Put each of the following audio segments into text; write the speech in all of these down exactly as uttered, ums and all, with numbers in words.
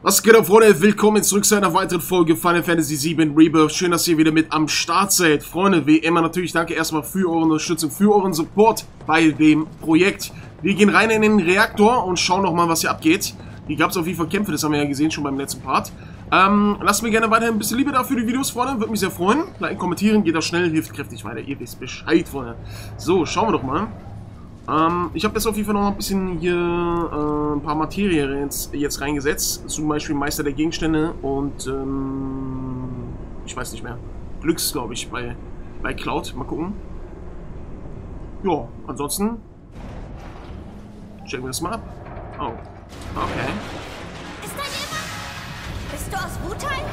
Was geht ab, Freunde? Willkommen zurück zu einer weiteren Folge Final Fantasy sieben Rebirth. Schön, dass ihr wieder mit am Start seid. Freunde, wie immer natürlich danke erstmal für eure Unterstützung, für euren Support bei dem Projekt. Wir gehen rein in den Reaktor und schauen nochmal, was hier abgeht. Hier gab es auf jeden Fall Kämpfe, das haben wir ja gesehen schon beim letzten Part. Ähm, lasst mir gerne weiterhin ein bisschen Liebe da für die Videos, Freunde. Würde mich sehr freuen. Liken, kommentieren, geht das schnell, hilft kräftig weiter. Ihr wisst Bescheid, Freunde. So, schauen wir doch mal. Ähm, ich habe jetzt auf jeden Fall noch ein bisschen hier äh, ein paar Materie jetzt, jetzt reingesetzt. Zum Beispiel Meister der Gegenstände und ähm, ich weiß nicht mehr. Glücks, glaube ich, bei, bei Cloud. Mal gucken. Ja, ansonsten checken wir das mal ab. Oh, okay. Ist da jemand? Bist du aus Wutai?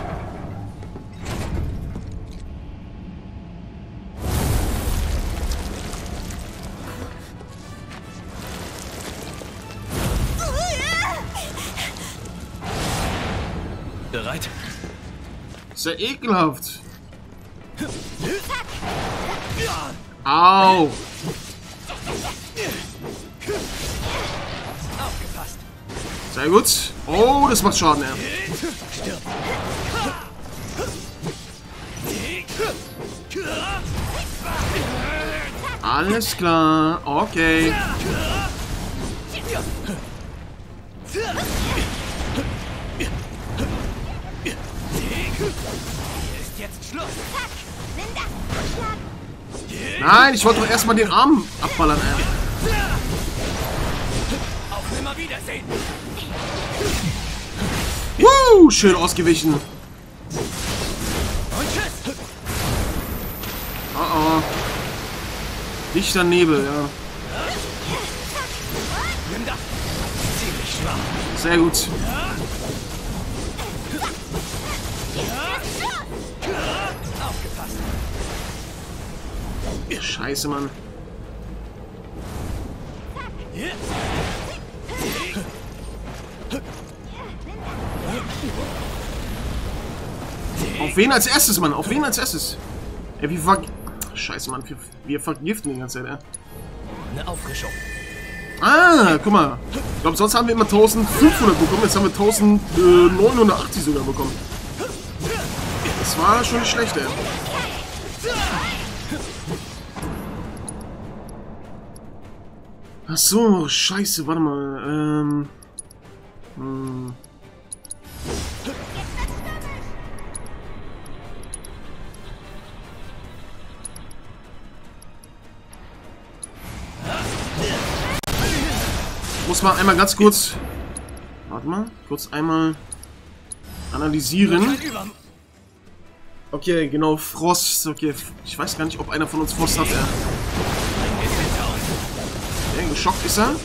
Bereit? Sehr ekelhaft. Au. Aufgepasst. Sehr gut. Oh, das macht Schaden, ja. Stirb. Alles klar. Okay. Ist jetzt Schluss. Nimm das! Schlag! Nein, ich wollte doch erstmal den Arm abballern, ey. Auf Nimmerwiedersehen. Woo, schön ausgewichen. Und tschüss. Oh oh. Dichter Nebel, ja. Nimm das. Ziemlich schwach. Sehr gut. Aufgepasst. Scheiße, Mann. Auf wen als erstes, Mann? Auf wen als erstes? Ey, wir ver... Scheiße, Mann. Wir, wir vergiften die ganze Zeit, ey. Eine Auffrischung. Ah, guck mal. Ich glaube, sonst haben wir immer eintausendfünfhundert bekommen. Jetzt haben wir eintausendneunhundertachtzig sogar bekommen. Das war schon nicht schlecht, ey. Ach so, scheiße, warte mal. Ähm... Hm. Muss mal einmal ganz kurz... Warte mal, kurz einmal analysieren. Okay, genau, Frost. Okay, ich weiß gar nicht, ob einer von uns Frost hat. Ja. Okay, geschockt ist er.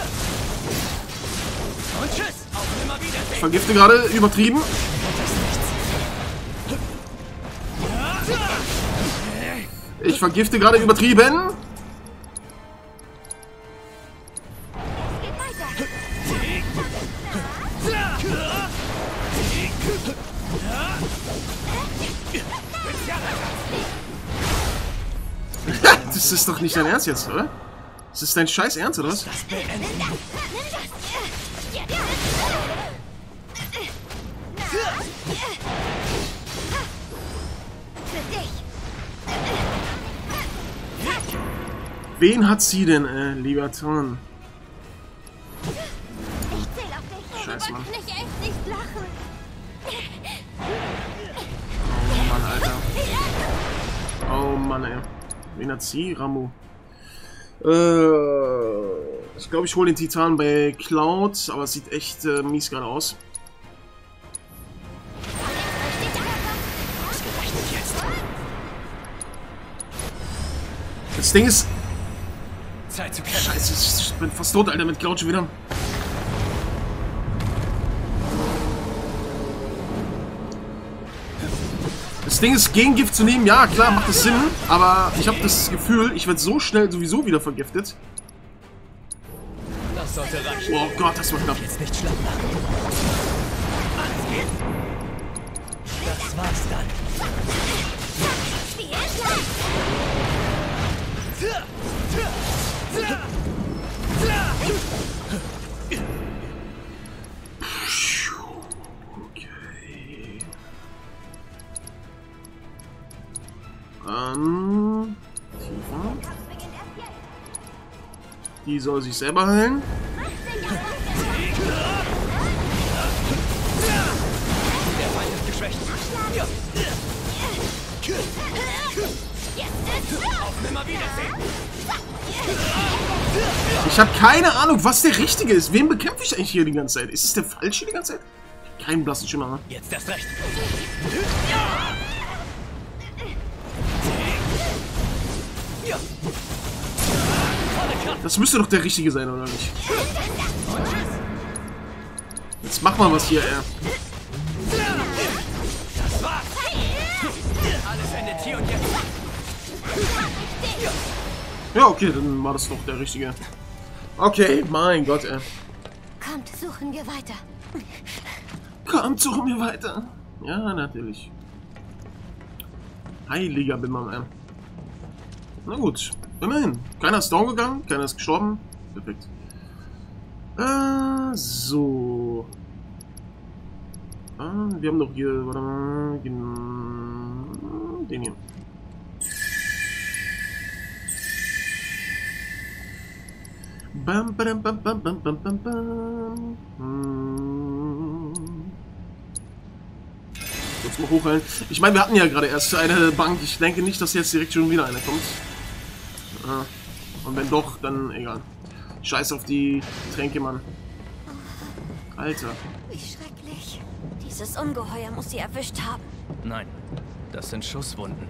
Ich vergifte gerade, übertrieben. Ich vergifte gerade, übertrieben. Das ist doch nicht dein Ernst jetzt, oder? Das ist dein scheiß Ernst, oder was? Wen hat sie denn, äh, lieber Ton? Scheiße, Mann. Oh Mann, Alter. Oh Mann, ey. Wen hat sie? Ramu. Äh, ich glaube, ich hole den Titan bei Cloud, aber es sieht echt äh, mies gerade aus. Das Ding ist... Zeit zu kämpfen. Scheiße, ich bin fast tot, Alter, mit Cloud schon wieder. Das Ding ist, Gegengift zu nehmen, ja, klar, macht das Sinn, aber ich habe das Gefühl, ich werde so schnell sowieso wieder vergiftet. Das sollte reichen. Oh Gott, das war knapp. Jetzt nicht schlapp machen. Alles geht. Das war's dann. Ähm. Tiefer. Die soll sich selber heilen. Der Feind ist geschwächt. Auf Nimmerwiedersehen. Ich habe keine Ahnung, was der Richtige ist. Wen bekämpfe ich eigentlich hier die ganze Zeit? Ist es der Falsche die ganze Zeit? Kein blassen Schimmer. Jetzt erst recht. Das müsste doch der Richtige sein, oder nicht? Jetzt mach mal was hier, ey. Das war's. Alles endet hier und jetzt. Ja, okay, dann war das doch der Richtige. Okay, mein Gott, ey. Kommt, suchen wir weiter. Kommt, suchen wir weiter. Ja, natürlich. Heiliger Bimmer, ey. Na gut, immerhin. Keiner ist down gegangen, keiner ist gestorben. Perfekt. Äh, so. Ah, wir haben doch hier, warte mal, den hier. Bam, bam, bam, bam, bam, bam, bam, bam. Hm. Jetzt mal hochheilen. Ich meine, wir hatten ja gerade erst eine Bank. Ich denke nicht, dass jetzt direkt schon wieder eine kommt. Ah. Und wenn doch, dann egal. Scheiß auf die Tränke, Mann. Alter. Wie schrecklich. Dieses Ungeheuer muss sie erwischt haben. Nein, das sind Schusswunden.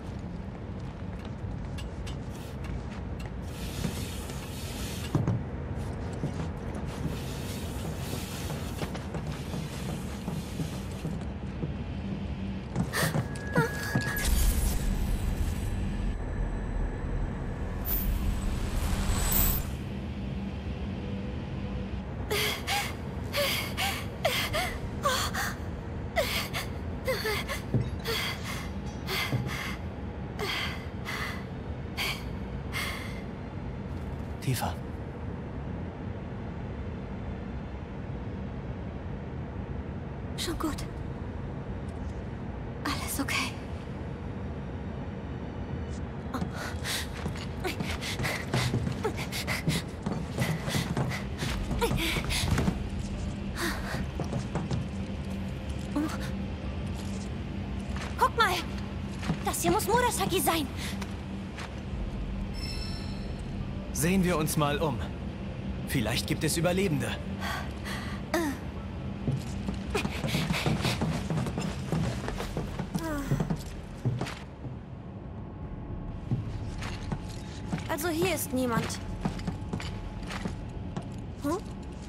Tiefer. Schon gut. Alles okay. Guck mal. Das hier muss Murasaki sein. Sehen wir uns mal um. Vielleicht gibt es Überlebende. Also hier ist niemand. Hm?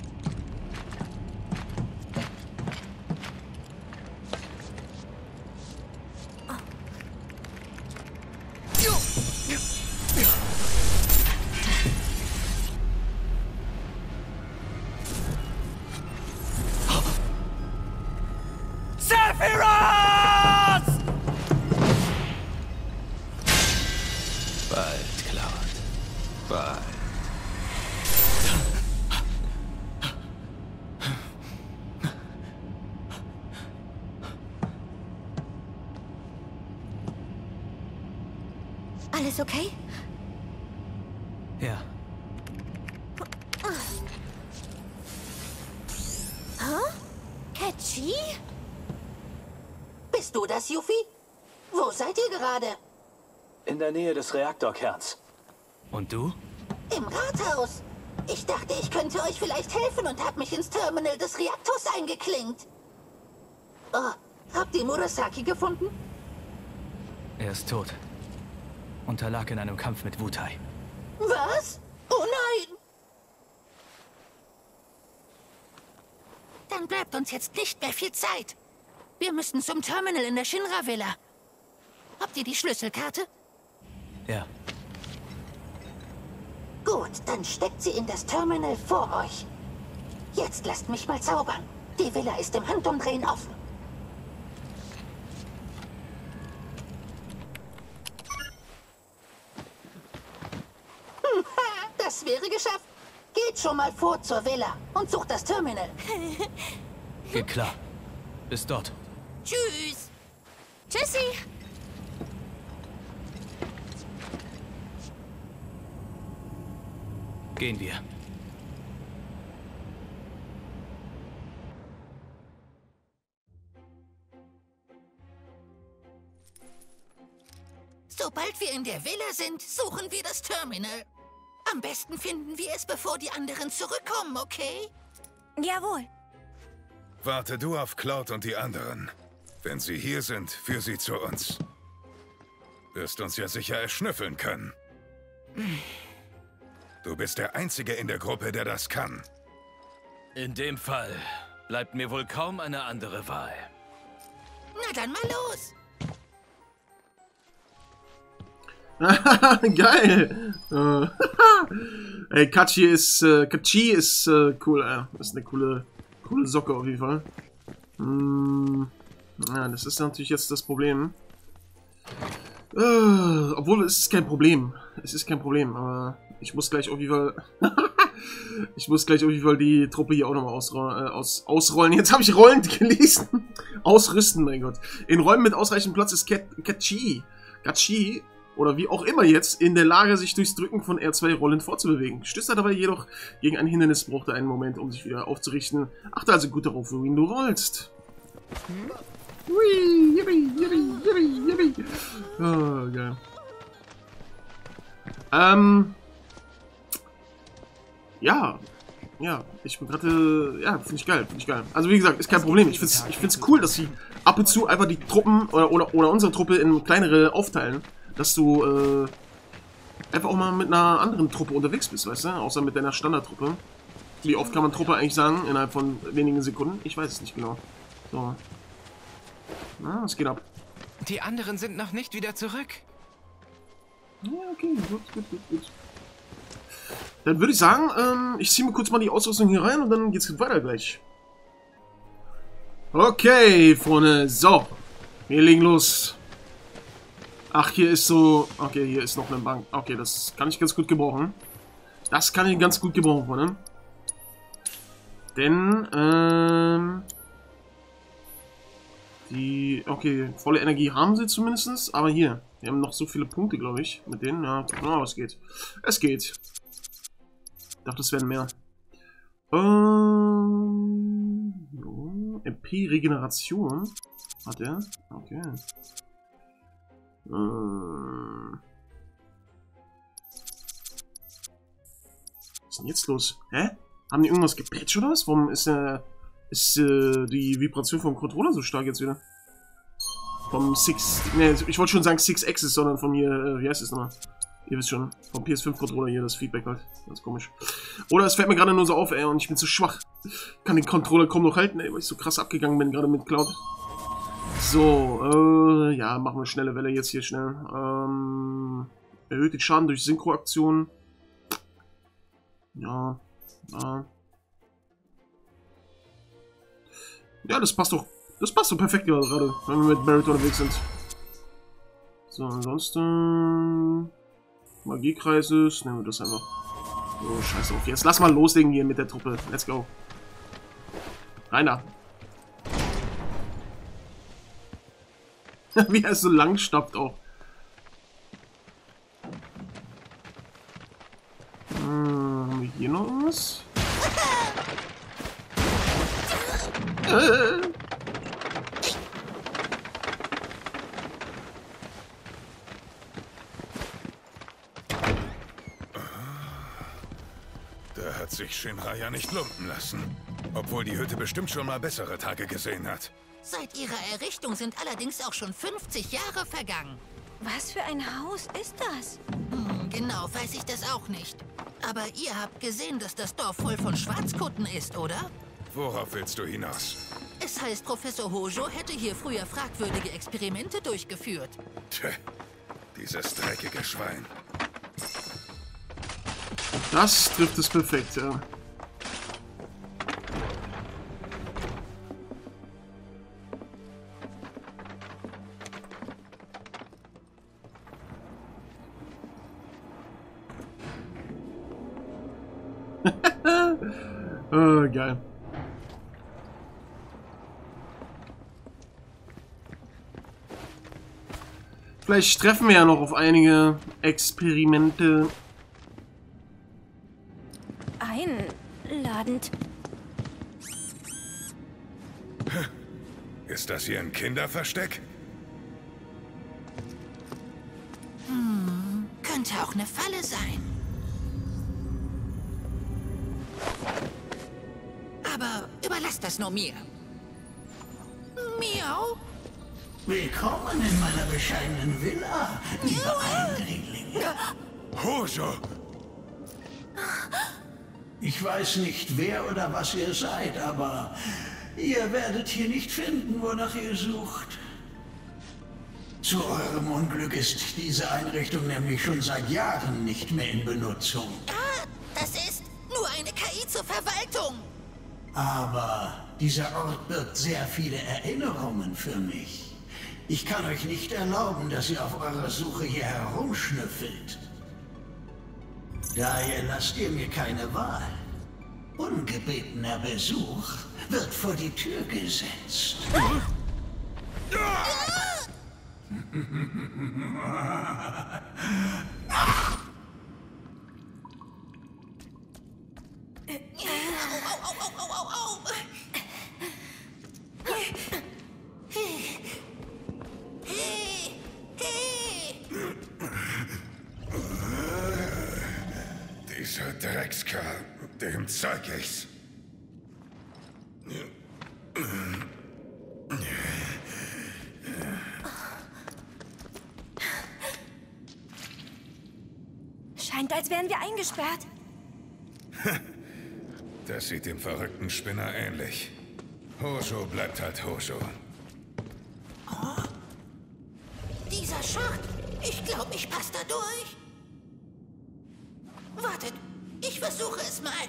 Sephiroth! Bald, Cloud. Bald. Alles okay? Ja. Huh? Catchy? Bist du das, Yuffie? Wo seid ihr gerade? In der Nähe des Reaktorkerns. Und du? Im Rathaus. Ich dachte, ich könnte euch vielleicht helfen und habe mich ins Terminal des Reaktors eingeklinkt. Oh, habt ihr Murasaki gefunden? Er ist tot. Unterlag in einem Kampf mit Wutai. Was? Oh nein! Dann bleibt uns jetzt nicht mehr viel Zeit. Wir müssen zum Terminal in der Shinra-Villa. Habt ihr die Schlüsselkarte? Ja. Gut, dann steckt sie in das Terminal vor euch. Jetzt lasst mich mal zaubern. Die Villa ist im Handumdrehen offen. Hm, das wäre geschafft. Geht schon mal vor zur Villa und sucht das Terminal. Geht klar. Bis dort. Tschüss. Tschüssi. Gehen wir. Sobald wir in der Villa sind, suchen wir das Terminal. Am besten finden wir es, bevor die anderen zurückkommen, okay? Jawohl. Warte du auf Cloud und die anderen. Wenn sie hier sind, führ sie zu uns. Wirst uns ja sicher erschnüffeln können. Du bist der Einzige in der Gruppe, der das kann. In dem Fall bleibt mir wohl kaum eine andere Wahl. Na dann mal los. Geil! Äh, Ey, Kachi ist, äh, Kachi ist äh, cool, äh, ist eine coole, coole Socke auf jeden Fall. Hm, ja, das ist natürlich jetzt das Problem. Äh, obwohl, es ist kein Problem. Es ist kein Problem, aber ich muss gleich auf jeden Fall... ich muss gleich auf jeden Fall die Truppe hier auch nochmal ausro äh, aus ausrollen. Jetzt habe ich rollend gelesen. Ausrüsten, mein Gott. In Räumen mit ausreichend Platz ist Kachi. Kachi... oder wie auch immer jetzt, in der Lage, sich durchs Drücken von R zwei rollend fortzubewegen. Stößt er dabei jedoch gegen ein Hindernis, braucht er einen Moment, um sich wieder aufzurichten. Achte also gut darauf, wohin du rollst. Hui, yippie, yippie, yippie, yippie. Oh, geil. Ähm. Ja. Ja, ich bin gerade, ja, finde ich geil, finde ich geil. Also wie gesagt, ist kein Problem. Ich finde es ich find's cool, dass sie ab und zu einfach die Truppen oder, oder, oder unsere Truppe in kleinere aufteilen. Dass du äh, einfach auch mal mit einer anderen Truppe unterwegs bist, weißt du? Außer mit deiner Standardtruppe. Wie oft kann man Truppe eigentlich sagen? Innerhalb von wenigen Sekunden? Ich weiß es nicht genau. So. Na, es geht ab. Die anderen sind noch nicht wieder zurück. Ja, okay. Gut, gut, gut, gut. Dann würde ich sagen, ähm, ich ziehe mir kurz mal die Ausrüstung hier rein und dann geht's weiter gleich. Okay, Freunde. So. Wir legen los. Ach, hier ist so... Okay, hier ist noch eine Bank. Okay, das kann ich ganz gut gebrauchen. Das kann ich ganz gut gebrauchen, Freunde. Denn, ähm... die... Okay, volle Energie haben sie zumindest. Aber hier, wir haben noch so viele Punkte, glaube ich. Mit denen, ja. Oh, es geht. Es geht. Ich dachte, es werden mehr. Ähm... So. M P-Regeneration. Hat er? Okay. Was ist denn jetzt los? Hä? Haben die irgendwas gepatcht oder was? Warum ist, äh, ist äh, die Vibration vom Controller so stark jetzt wieder? Vom Six... Ne, ich wollte schon sagen Six Axis, sondern von hier, äh, wie heißt es nochmal? Ihr wisst schon, vom P S fünf Controller hier, das Feedback halt. Ganz komisch. Oder es fällt mir gerade nur so auf, ey, und ich bin zu schwach. Ich kann den Controller kaum noch halten, ey, weil ich so krass abgegangen bin, gerade mit Cloud. So, äh, ja, machen wir schnelle Welle jetzt hier schnell. Ähm, erhöht den Schaden durch Synchroaktionen. Ja, ja. Ja, das passt doch, das passt doch perfekt gerade, wenn wir mit Barret unterwegs sind. So, ansonsten... Magiekreises, nehmen wir das einfach. So, scheiß auf. Jetzt lass mal loslegen hier mit der Truppe. Let's go. Rein da. Wie er so lang stoppt auch. Hm, haben wir hier noch was? äh. Da hat sich Shinra ja nicht lumpen lassen. Obwohl die Hütte bestimmt schon mal bessere Tage gesehen hat. Seit ihrer Errichtung sind allerdings auch schon fünfzig Jahre vergangen. Was für ein Haus ist das? Hm, genau weiß ich das auch nicht. Aber ihr habt gesehen, dass das Dorf voll von Schwarzkutten ist, oder? Worauf willst du hinaus? Es heißt, Professor Hojo hätte hier früher fragwürdige Experimente durchgeführt. Tja, dieses dreckige Schwein. Das trifft es perfekt, ja. Oh, geil. Vielleicht treffen wir ja noch auf einige Experimente. Ist das hier ein Kinderversteck? Hm, könnte auch eine Falle sein. Aber überlass das nur mir. Miau. Willkommen in meiner bescheidenen Villa, liebe Eindringlinge. Hojo! Ich weiß nicht, wer oder was ihr seid, aber ihr werdet hier nicht finden, wonach ihr sucht. Zu eurem Unglück ist diese Einrichtung nämlich schon seit Jahren nicht mehr in Benutzung. Ah, das ist nur eine K I zur Verwaltung. Aber dieser Ort birgt sehr viele Erinnerungen für mich. Ich kann euch nicht erlauben, dass ihr auf eurer Suche hier herumschnüffelt. Daher lasst ihr mir keine Wahl. Ungebetener Besuch wird vor die Tür gesetzt. Au, au, au, au, au. Hey, hey. Dieser Dreckskerl, dem zeig ich's. Scheint, als wären wir eingesperrt. Das sieht dem verrückten Spinner ähnlich. Hojo bleibt halt Hojo. Oh, dieser Schacht. Ich glaube, ich passe da durch. Wartet, ich versuche es mal.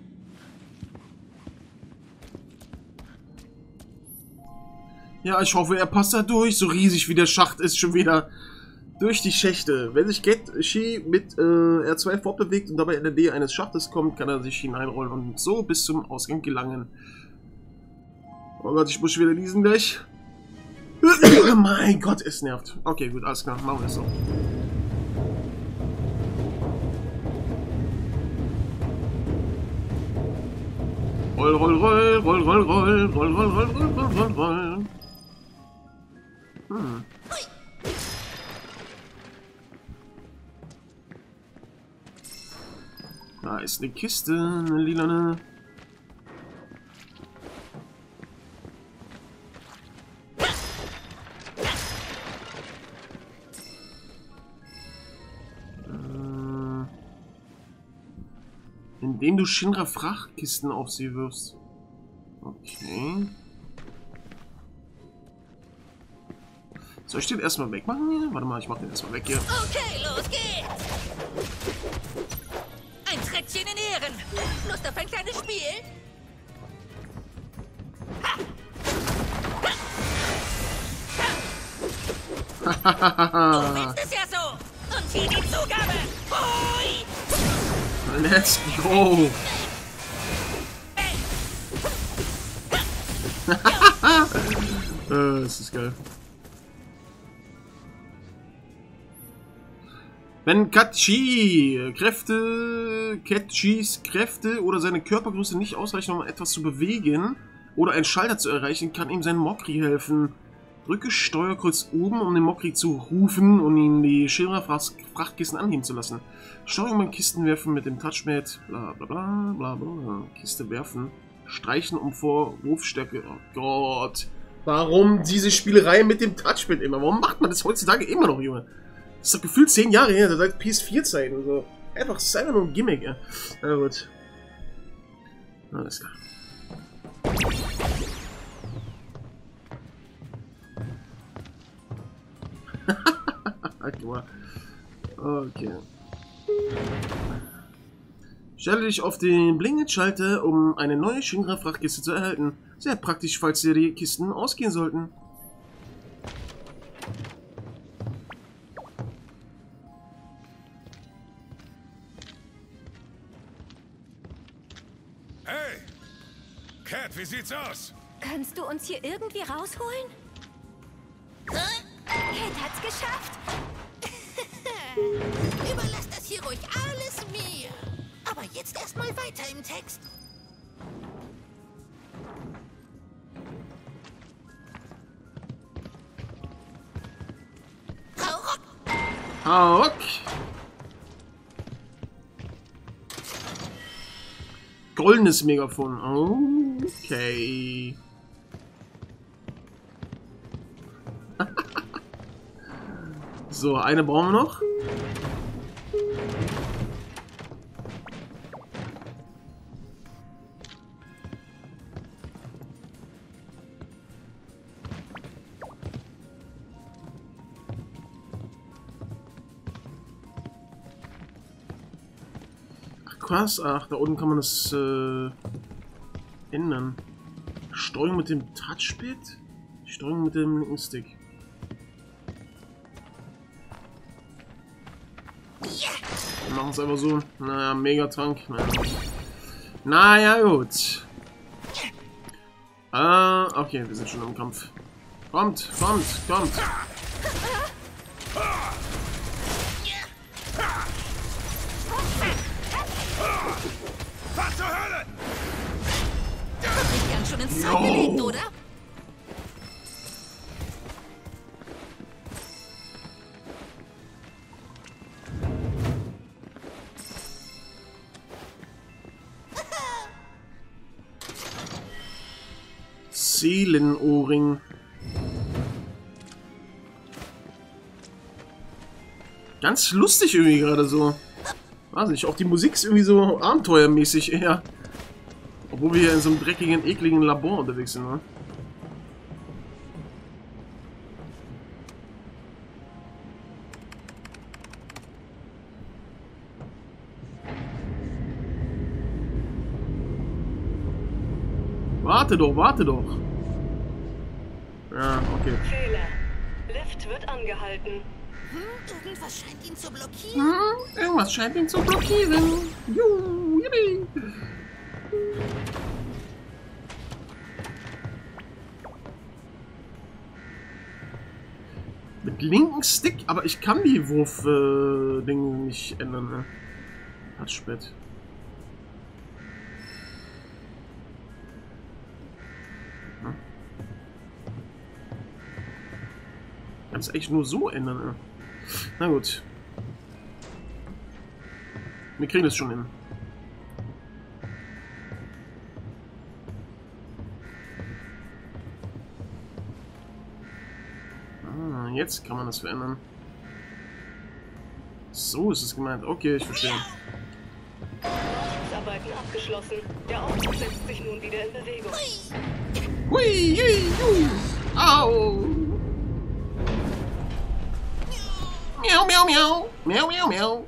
Ja, ich hoffe, er passt da durch. So riesig wie der Schacht ist, schon wieder durch die Schächte. Wenn sich Ketchi mit äh, R zwei fortbewegt und dabei in der Nähe eines Schachtes kommt, kann er sich hineinrollen und so bis zum Ausgang gelangen. Oh Gott, ich muss schon wieder lesen gleich. Mein Gott, es nervt. Okay, gut, alles klar, machen wir es so. Roll, roll, roll, roll, roll, roll, roll, roll, roll, roll, roll, roll, roll. Hm. Da ist eine Kiste, eine lilane. Indem du Shinra Frachtkisten auf sie wirfst. Okay. Soll ich den erstmal wegmachen hier? Warte mal, ich mach den erstmal weg hier. Okay, los geht's. Ein Trettchen in Ehren. Lust auf ein kleines Spiel? Du willst es ja so. Und hier die Zugabe. Hui. Let's go! äh, das ist geil. Wenn Ketchi Kräfte, Ketchis Kräfte oder seine Körpergröße nicht ausreichen, um etwas zu bewegen oder einen Schalter zu erreichen, kann ihm sein Mokri helfen. Drücke Steuerkreuz oben, um den Mokri zu rufen und ihn die Shinra-Frachtkisten anheben zu lassen. Steuerung beim Kisten werfen mit dem Touchpad, bla bla bla bla bla. Kiste werfen. Streichen um Vorwurfstärke. Oh Gott. Warum diese Spielerei mit dem Touchpad immer? Warum macht man das heutzutage immer noch, Junge? Das ist doch gefühlt zehn Jahre her, seit P S vier Zeiten und so. Einfach, es ist einfach nur ein Gimmick, ja. Na gut. Alles klar. Okay. Stelle dich auf den Blinkenschalter, um eine neue Shinra-Frachtkiste zu erhalten. Sehr praktisch, falls dir die Kisten ausgehen sollten. Hey! Cat, wie sieht's aus? Kannst du uns hier irgendwie rausholen? Cat hat's geschafft. Überlass das hier ruhig alles mir. Aber jetzt erstmal weiter im Text. Hauck. Goldenes Megafon. Okay. So, eine brauchen wir noch. Was? Ach, da unten kann man das äh, ändern. Steuerung mit dem Touchpad? Steuerung mit dem linken Stick. Wir machen es einfach so. Naja, Megatrank. Naja, naja gut. Ah, okay, wir sind schon im Kampf. Kommt, kommt, kommt. Was zur Hölle? Ich ganz schon ins Zeug gelegt, oder? Seelenohrring. Ganz lustig irgendwie gerade so. Weiß nicht, auch die Musik ist irgendwie so abenteuermäßig eher. Obwohl wir hier in so einem dreckigen, ekligen Labor unterwegs sind, ne? Warte doch, warte doch. Ja, okay. Fehler. Lift wird angehalten. Hm, irgendwas scheint ihn zu blockieren. Hm, irgendwas scheint ihn zu blockieren. Juhu, yippie. Mit linken Stick, aber ich kann die Wurf-Dinge äh, nicht ändern, ne? Touchpad. Hm. Kann es echt nur so ändern, ne? Na gut. Wir kriegen das schon hin. Ah, jetzt kann man das verändern. So ist es gemeint. Okay, ich verstehe. Arbeiten abgeschlossen. Der Aufzug setzt sich nun wieder in Bewegung. Hui, hui, hui. Au! Miau, miau, miau. Miau, miau, miau.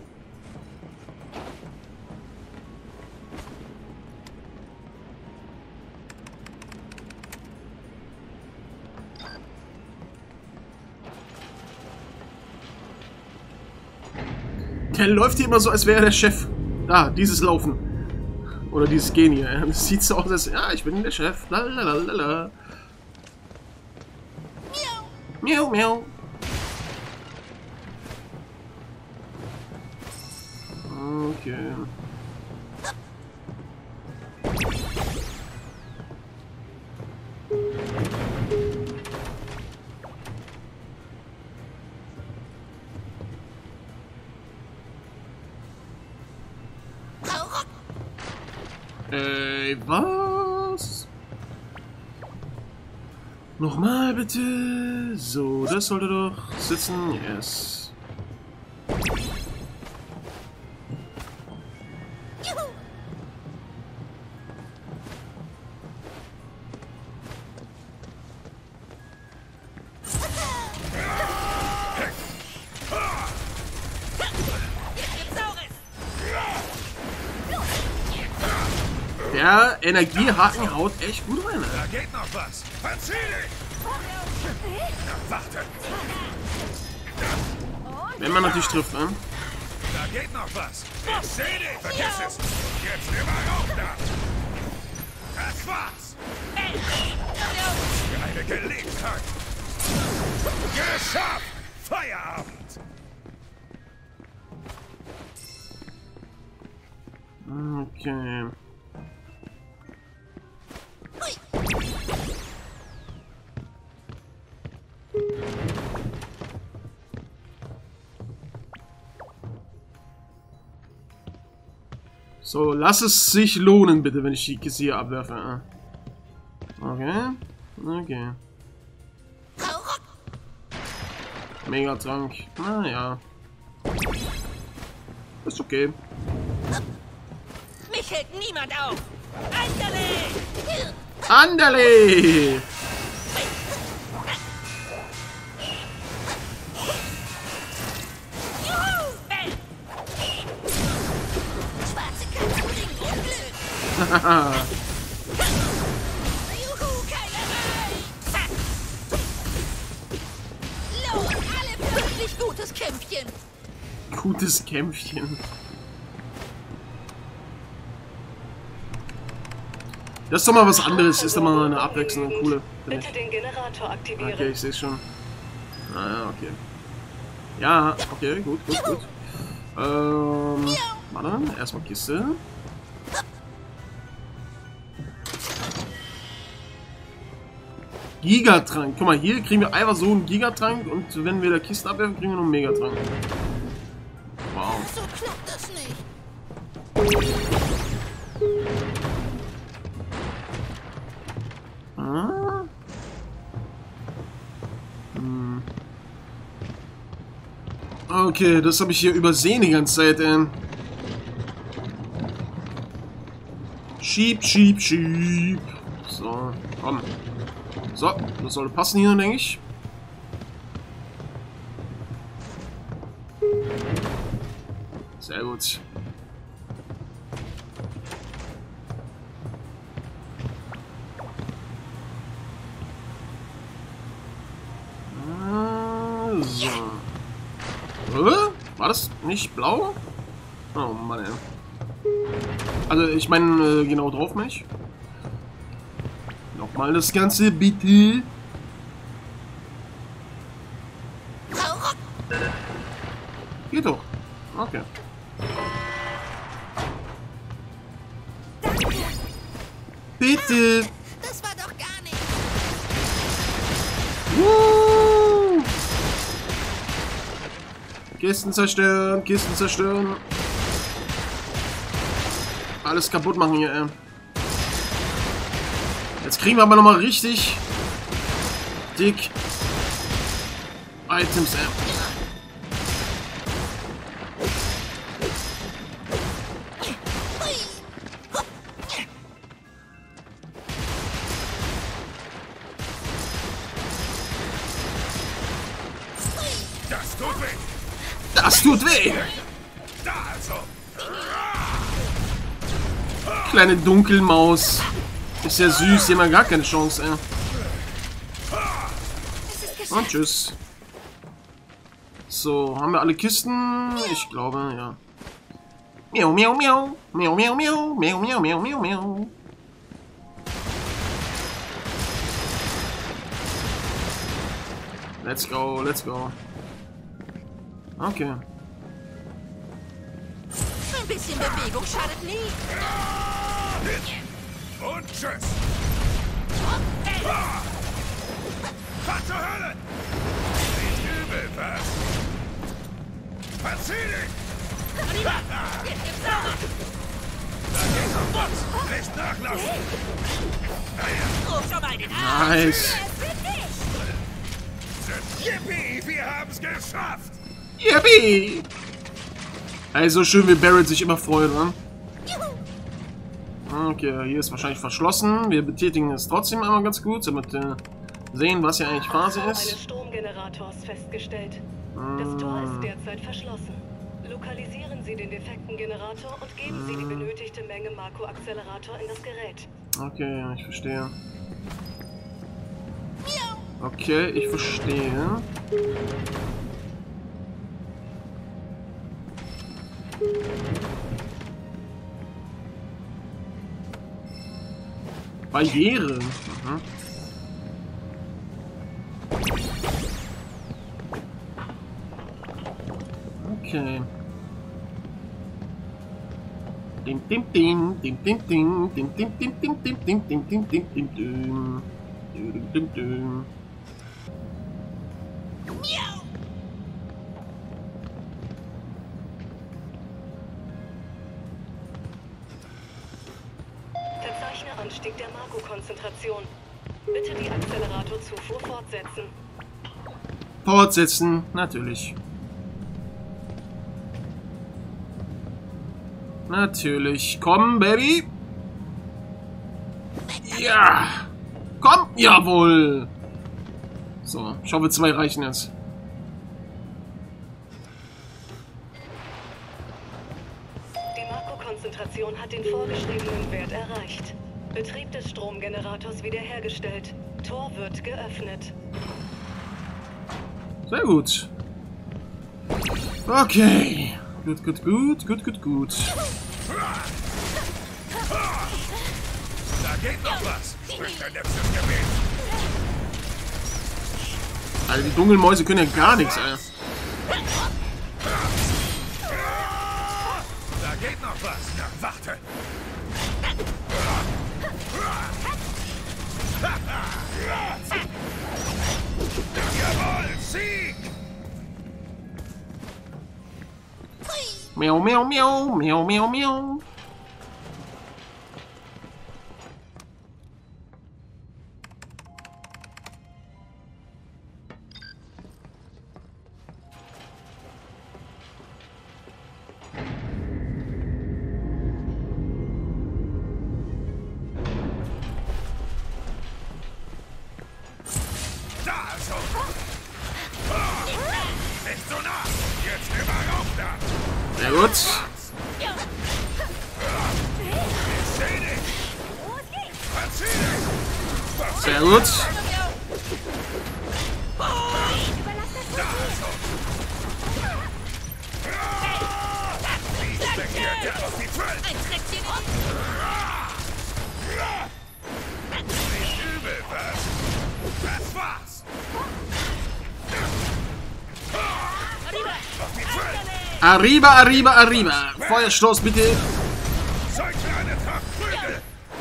Der läuft hier immer so, als wäre er der Chef. Da, dieses Laufen. Oder dieses Gehen hier. Das sieht so aus, als... Ja, ich bin der Chef. Lalalala. Miau, miau. Okay. Ey, was? Nochmal bitte. So, das sollte doch sitzen. Yes. Der Energiehaken haut echt gut rein. Da geht noch was. Verzieh dich! Warte! Wenn man natürlich trifft, ne? Da geht noch was. Ich seh dich. Vergiss es. Jetzt immer rauf da. Das war's. Für eine Gelegenheit. Geschafft. Feierabend. Okay. So, lass es sich lohnen, bitte, wenn ich die Kiste hier abwerfe. Okay. Okay. Megatrank. Naja. Ist okay. Mich hält niemand auf. Anderle! Anderle! Schwarze Katze bringen Unglück. Juhu, Keilerei! Zack! Los, alle wirklich gutes Kämpfchen. Gutes Kämpfchen. Das ist doch mal was anderes. Ist doch mal eine abwechselnde, coole. Bitte den Generator aktivieren. Okay, ich sehe schon. Ah ja, okay. Ja, okay, gut, gut, gut. Ähm, warte, erstmal Kiste. Gigatrank. Guck mal, hier kriegen wir einfach so einen Gigatrank und wenn wir der Kiste abwerfen, kriegen wir noch einen Megatrank. Wow. So klappt das nicht. Ah. Hm. Okay, das habe ich hier übersehen die ganze Zeit, ey. Schieb, schieb, schieb. So, komm. So, das sollte passen hier, denke ich. Sehr gut. So. Hä? War das nicht blau? Oh Mann, ey. Also, ich meine, äh, genau drauf nicht. Nochmal das Ganze, bitte. Geht doch. Okay. Bitte. Das war doch gar nicht. Woo! Kisten zerstören, Kisten zerstören. Alles kaputt machen hier, ey. Jetzt kriegen wir aber nochmal richtig dick Items, ey. Das tut weh. Das tut weh. Da also. Kleine Dunkelmaus. Ist ja süß, die haben ja gar keine Chance, ey. Und tschüss. So, haben wir alle Kisten? Ich glaube, ja. Miau, miau, miau. Miau, miau, miau. Miau, miau, miau, miau, miau. Let's go, let's go. Okay. Ein bisschen Bewegung schadet nie. Und tschüss. Was zur Hölle? Nicht übel, was? Verzieh dich! Da geht's auf uns! Nicht nachlassen! Ruf schon mal den Arm. Nice. Yippie, wir haben's geschafft! Yippie! Also schön, wie Barrett sich immer freut, ne? Okay, hier ist wahrscheinlich verschlossen. Wir betätigen es trotzdem einmal ganz gut, damit wir sehen, was hier eigentlich Phase ist. Eines Stromgenerators festgestellt. Das Tor ist derzeit verschlossen. Lokalisieren Sie den defekten Generator und geben Sie die benötigte Menge Marco-Accelerator in das Gerät. Okay, ich verstehe. Okay, ich verstehe. Barriere. Mhm. Okay. Dim dim dim dim dim dim dim dim dim dim dim dim dim dim dim dim dim dim dim dim. Anstieg der Marco-Konzentration. Bitte die Acceleratorzufuhr fortsetzen. Fortsetzen, natürlich. Natürlich. Komm, Baby. Ja. Komm, jawohl. So, ich hoffe, zwei reichen jetzt. Die Marco-Konzentration hat den vorgeschriebenen Wert erreicht. Betrieb des Stromgenerators wiederhergestellt. Tor wird geöffnet. Sehr gut. Okay. Gut, gut, gut, gut, gut, gut. Da geht noch was. Durch dein letztes Gebet. Alter, die Dunkelmäuse können ja gar nichts, Alter. Da geht noch was. Na, warte. Jawohl, Sieg! Miau, miau, miau, miau, miau, miau. Da also! Nicht so nah! Jetzt immer rauf da! Sehr gut. Ich seh dich! Verzieh dich! Sehr gut. Da also! Ich steck dir der auf die Zwölf! Nicht übel, was? Das war's! Auf die Zwölf! Arriba, arriba, arriba. Feuerstoß, bitte. Zeig mir eine Tracht Prügel!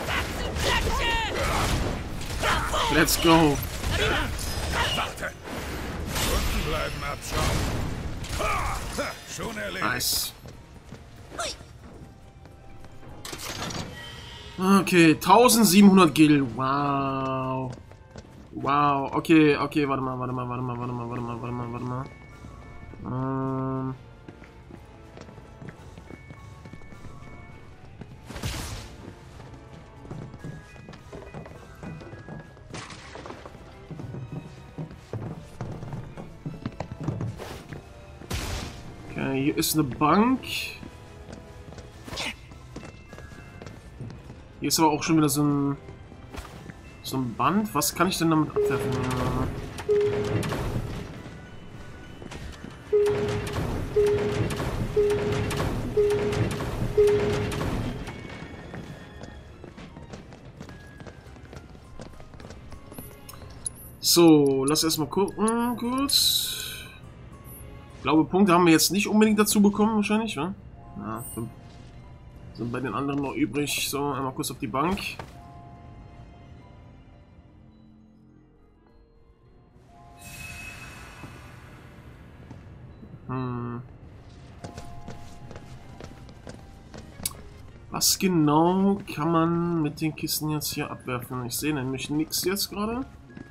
Let's go. Warte! Unten bleiben, abschauen! Ha! Ha! Schon erledigt! Nice. Okay, eintausendsiebenhundert Gil. Wow. Wow. Okay, okay, warte mal, warte mal, warte mal, warte mal, warte mal, warte mal, warte mal. Ähm. Okay, hier ist eine Bank. Hier ist aber auch schon wieder so ein so ein Band. Was kann ich denn damit abwerfen? Ja. So, lass erstmal gucken, kurz. Ich glaube, Punkte haben wir jetzt nicht unbedingt dazu bekommen, wahrscheinlich, ne? Ja, fünf. Sind bei den anderen noch übrig. So, einmal kurz auf die Bank. Hm. Was genau kann man mit den Kisten jetzt hier abwerfen? Ich sehe nämlich nichts jetzt gerade.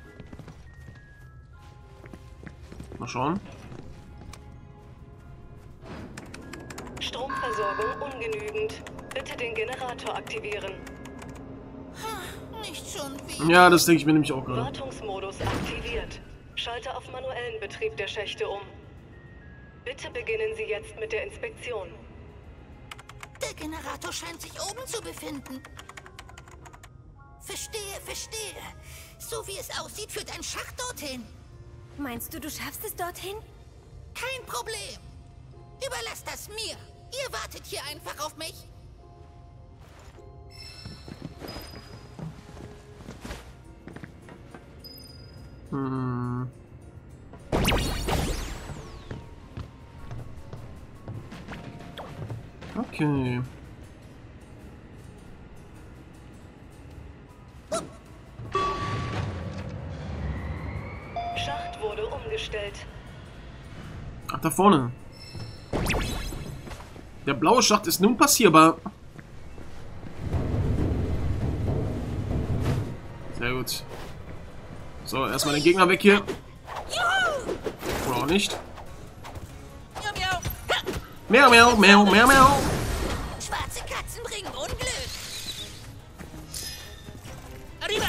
Mal schauen. Stromversorgung ungenügend. Bitte den Generator aktivieren. Nicht schon wieder. Ja, das denke ich mir nämlich auch gerade. Wartungsmodus aktiviert. Schalte auf manuellen Betrieb der Schächte um. Bitte beginnen Sie jetzt mit der Inspektion. Der Generator scheint sich oben zu befinden. Verstehe, verstehe. So wie es aussieht, führt ein Schacht dorthin. Meinst du, du schaffst es dorthin? Kein Problem. Überlasst das mir. Ihr wartet hier einfach auf mich. Hm. Okay. Schacht wurde umgestellt. Ach, da vorne. Der blaue Schacht ist nun passierbar. gut. So, erstmal den Gegner weg hier. Oder auch nicht. Miau, miau, miau, miau, miau. Schwarze Katzen bringen Unglück. Arriba!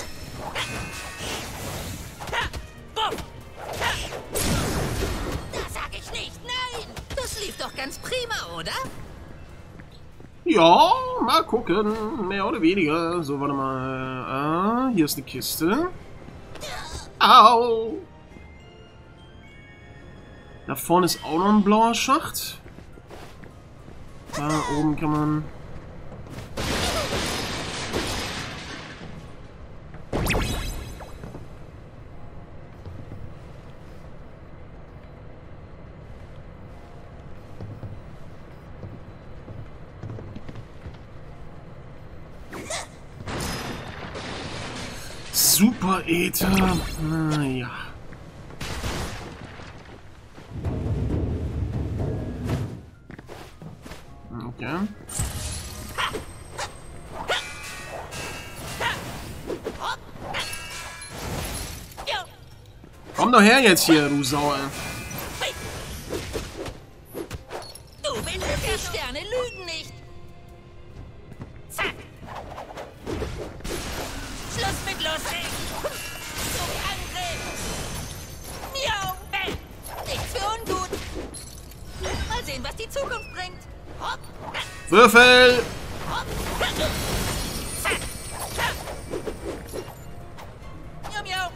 Das sag ich nicht, nein. Das lief doch ganz prima, oder? Ja, mal gucken. Mehr oder weniger. So, warte mal. Ah, hier ist eine Kiste. Au! Da vorne ist auch noch ein blauer Schacht. Da oben kann man... Super Ether. Naja. Okay. Komm doch her jetzt hier, du Sau. Du willst die Sterne lügen nicht. Zack. Schluss mit lustig. Zum Angriff. Miau. Nichts für ungut. Mal sehen, was die Zukunft bringt. Hopp. Würfel! Hopp. Zack. Miau, miau.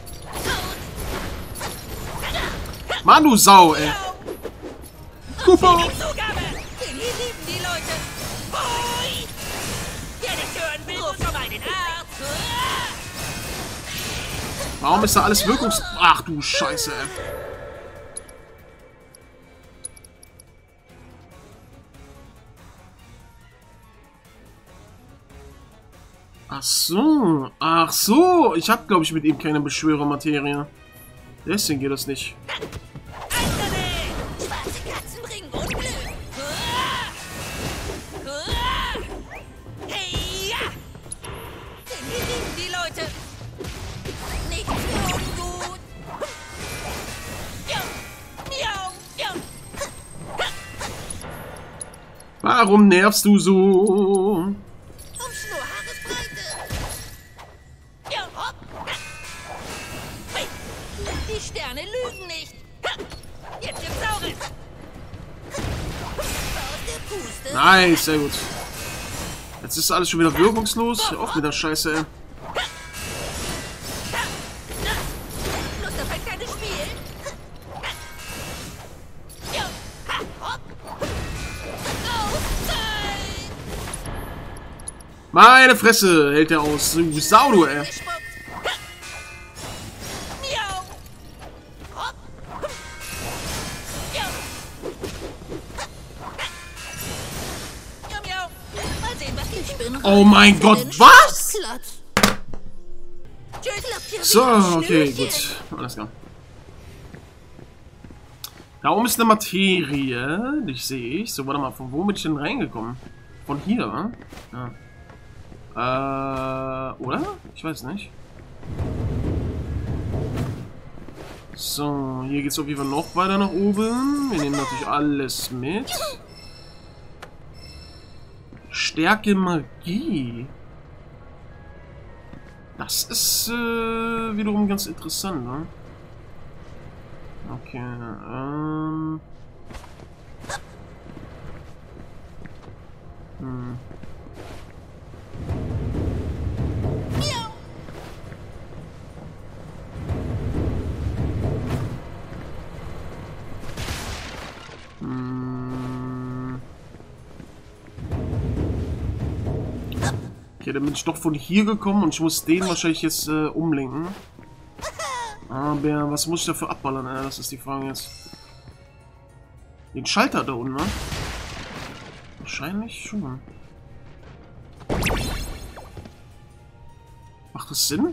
Mann, du Sau, ey. Super! Die Zugabe. Den hier lieben die Leute. Hoi. Wer nicht hören will, ruf schon mal den Arzt. Warum ist da alles wirkungs... Ach du Scheiße, ey. Ach so. Ach so. Ich hab, glaube ich, mit ihm keine Beschwörermaterie. Deswegen geht das nicht. Schwarze Katzen bringen Unglück. Hey, ja. Denn hier lieben die Leute. Nichts für ungut. Miau, miau, miau. Warum nervst du so? Um Schnurrhaaresbreite. Ja, hopp. Hey. Die Sterne lügen nicht. Jetzt gibt's Saures. Aus der Puste. Nice, sehr gut. Jetzt ist alles schon wieder wirkungslos. Hör auf mit der Scheiße, ey. Lust auf ein kleines Spiel? Ja, hopp. Auszeit. Meine Fresse hält der aus. Du Sau, du, ey. Miau. Hopp. Ja. Miau, miau. Mal sehen, was die Spinnen. Oh mein Gott, was? So, okay, gut. Alles klar. Da oben ist eine Materie. Die sehe ich. So, warte mal, von wo bin ich denn reingekommen? Von hier, wa? Ja. Äh, oder? Ich weiß nicht. So, hier geht es auf jeden Fall noch weiter nach oben. Wir nehmen natürlich alles mit. Stärke Magie. Das ist äh, wiederum ganz interessant, ne? Okay, ähm... Hm. Hm. Okay, dann bin ich doch von hier gekommen und ich muss den wahrscheinlich jetzt äh, umlenken. Aber was muss ich dafür abballern? Ja, das ist die Frage jetzt. Den Schalter da unten, ne? Wahrscheinlich schon. Macht das Sinn?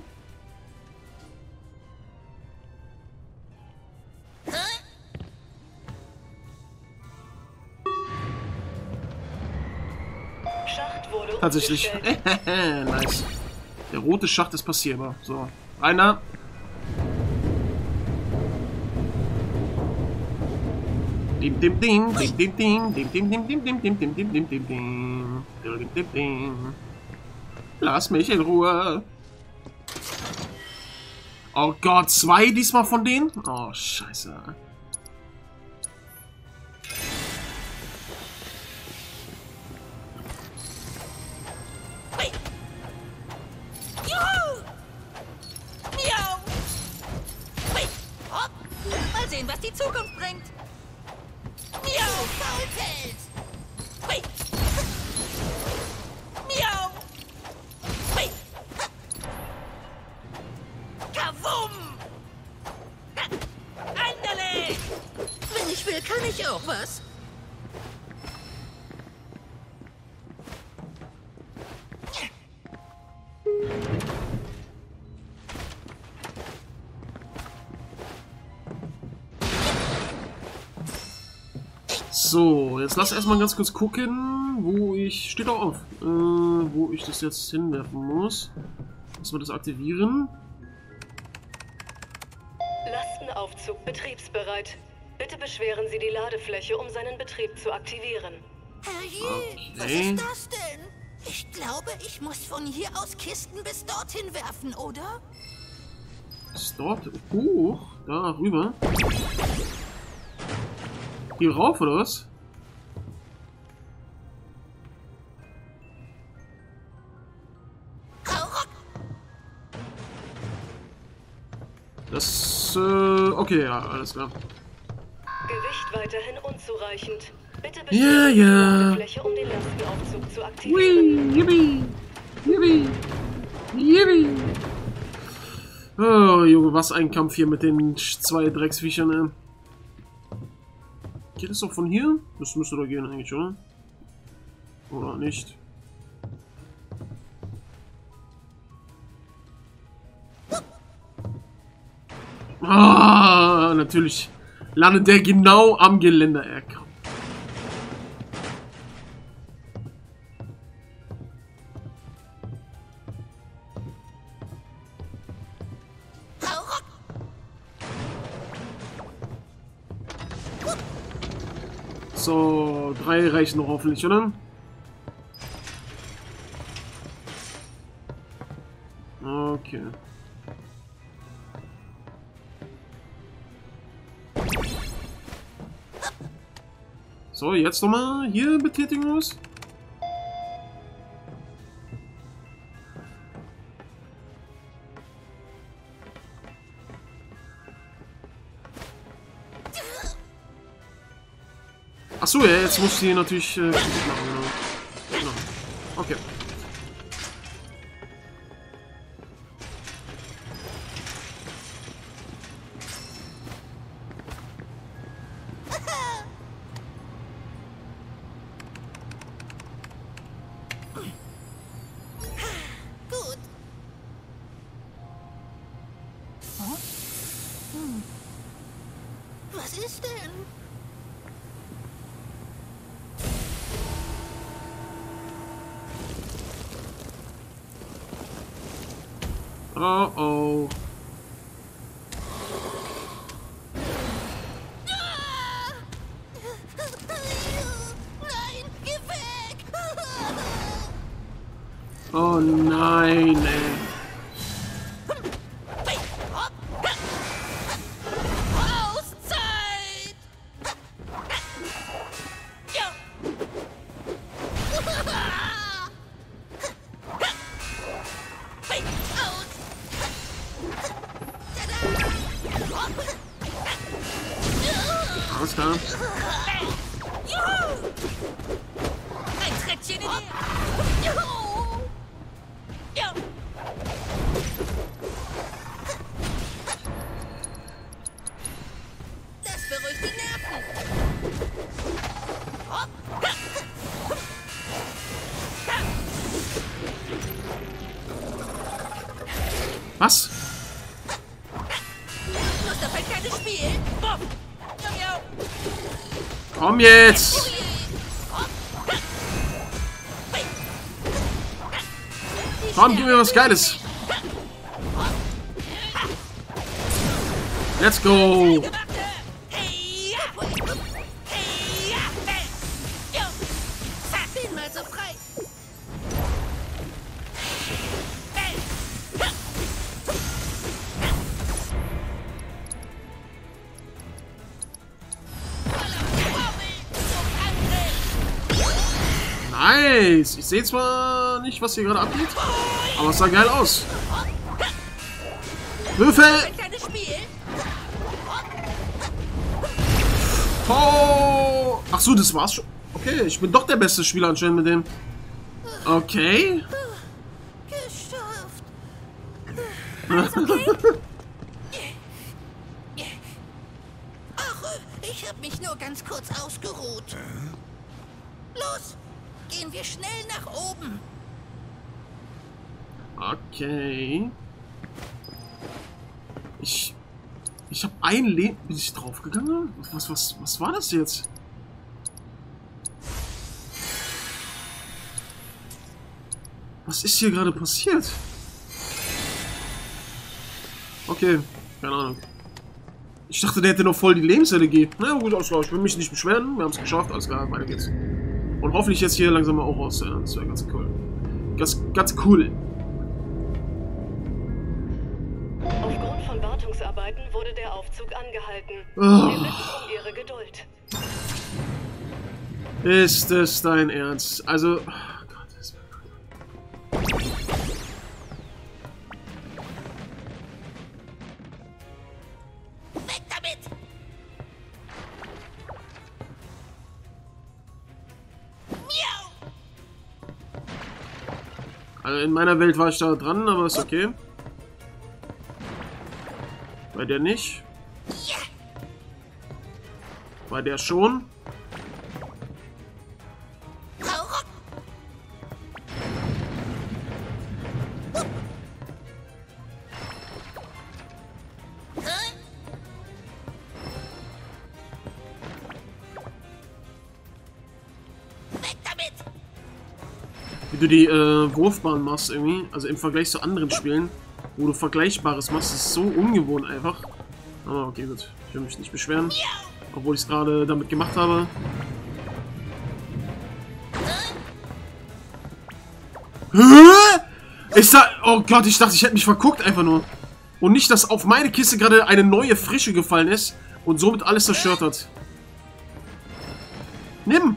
Schacht wurde Tatsächlich. umgestellt. Nice. Der rote Schacht ist passierbar. So, einer. Dim dim dim dim dim dim dim dim dim dim dim dim dim dim dim dim dim dim dim dim. Lass mich in Ruhe. Oh Gott, zwei diesmal von denen? Oh, scheiße. Mal sehen, was die Zukunft bringt. Miau, Faulpelz! Hui. Miau! Hui. Kavum! Andale! Wenn ich will, kann ich auch was. So, jetzt lass erstmal ganz kurz gucken, wo ich... Steht auch auf, äh, wo ich das jetzt hinwerfen muss. Lass mal das aktivieren. Lastenaufzug betriebsbereit. Bitte beschweren Sie die Ladefläche, um seinen Betrieb zu aktivieren. Herrje, Okay. was ist das denn? Ich glaube, ich muss von hier aus Kisten bis dorthin werfen, oder? Ist dort hoch? Da rüber. Hier rauf, oder was? Das, äh, okay, ja, alles klar. Gewicht weiterhin unzureichend. Bitte Ja, beschweren Sie die ja. Ladefläche, um den Lastenaufzug zu aktivieren. Hui, yippie, yippie, yippie. Oh, Junge, was ein Kampf hier mit den zwei Drecksviechern, ey. Geht es doch von hier? Das müsste doch gehen eigentlich, oder? Oder nicht? Ah, natürlich landet der genau am Geländer. Er kann. So, drei reichen noch hoffentlich, oder? Okay. So, jetzt nochmal hier Betätigungslos. Achso, ja, jetzt muss sie natürlich... Äh, machen, genau. Genau. Okay. Gut. Hm? Hm. Was ist denn? Oh oh. Nein, geh weg! Oh nein, ey. Auszeit! Ja. Aus! Alles klar. Juhu! Ein Trettchen in die... Juhu! Ja. Das beruhigt die Nerven. Hopp. Was? Muss doch ein kleines Spiel. Bob. Ja, ja. Komm jetzt! Komm, gib mir was Geiles! Let's go! Bin mal so frei. Nice! Ich sehe zwar nicht, was hier gerade abgeht, aber es sah geil aus. Würfel! Oh! Ach so, das war's schon. Okay, ich bin doch der beste Spieler anscheinend mit dem. Okay. Geschafft. Alles okay? Ach, ich habe mich nur ganz kurz ausgeruht. Los, gehen wir schnell nach oben. Okay. Ich... Ich habe ein Leben... Bin ich draufgegangen? Was, was, was war das jetzt? Was ist hier gerade passiert? Okay, keine Ahnung. Ich dachte, der hätte noch voll die Lebensenergie. Na ja, gut, alles klar. Ich will mich nicht beschweren. Wir haben es geschafft. Alles klar, weiter geht's. Und hoffentlich jetzt hier langsam mal auch raus. Ja, das wäre ganz cool. Ganz, ganz cool. Aufgrund von Wartungsarbeiten wurde der Aufzug angehalten. Oh. Wir bitten um Ihre Geduld. Ist es dein Ernst? Also... Oh Gott, das wäre gut. Weg damit! Miau! Also in meiner Welt war ich da dran, aber ist okay. Bei der nicht. Bei der schon. Wie du die äh, Wurfbahn machst irgendwie, also im Vergleich zu anderen Spielen, wo du Vergleichbares machst, ist so ungewohnt einfach. Aber okay, gut. Ich will mich nicht beschweren, obwohl ich es gerade damit gemacht habe. Hä? Ich sag, oh Gott, ich dachte, ich hätte mich verguckt einfach nur. Und nicht, dass auf meine Kiste gerade eine neue Frische gefallen ist und somit alles zerstört hat. Nimm!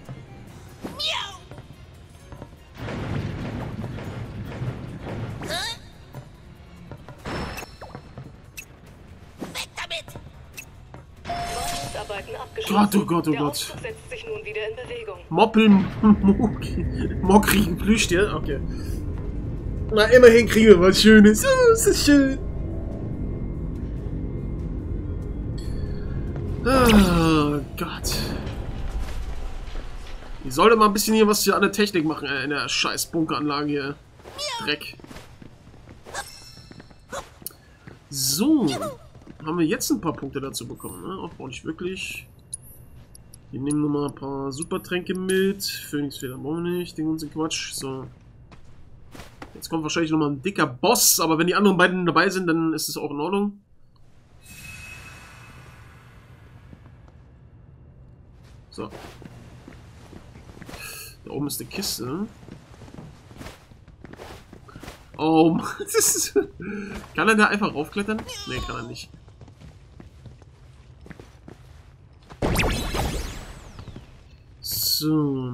Gott, oh Gott, oh Der Gott. Aufzug setzt sich nun wieder in Bewegung. Moppel, Mockrigen Plüschtier, okay. Na, immerhin kriegen wir was Schönes. Oh, ist das schön. Oh Gott. Ich sollte mal ein bisschen hier was hier an der Technik machen, äh, in der scheiß Bunkeranlage hier. Dreck. So. Haben wir jetzt ein paar Punkte dazu bekommen, ne? Auch nicht wirklich. Wir nehmen nochmal ein paar Supertränke mit. Phönixfeder brauchen wir nicht, den ganzen Quatsch. So. Jetzt kommt wahrscheinlich nochmal ein dicker Boss, aber wenn die anderen beiden dabei sind, dann ist es auch in Ordnung. So. Da oben ist die Kiste. Oh Mann, das ist... Kann er da einfach raufklettern? Ne, kann er nicht. So.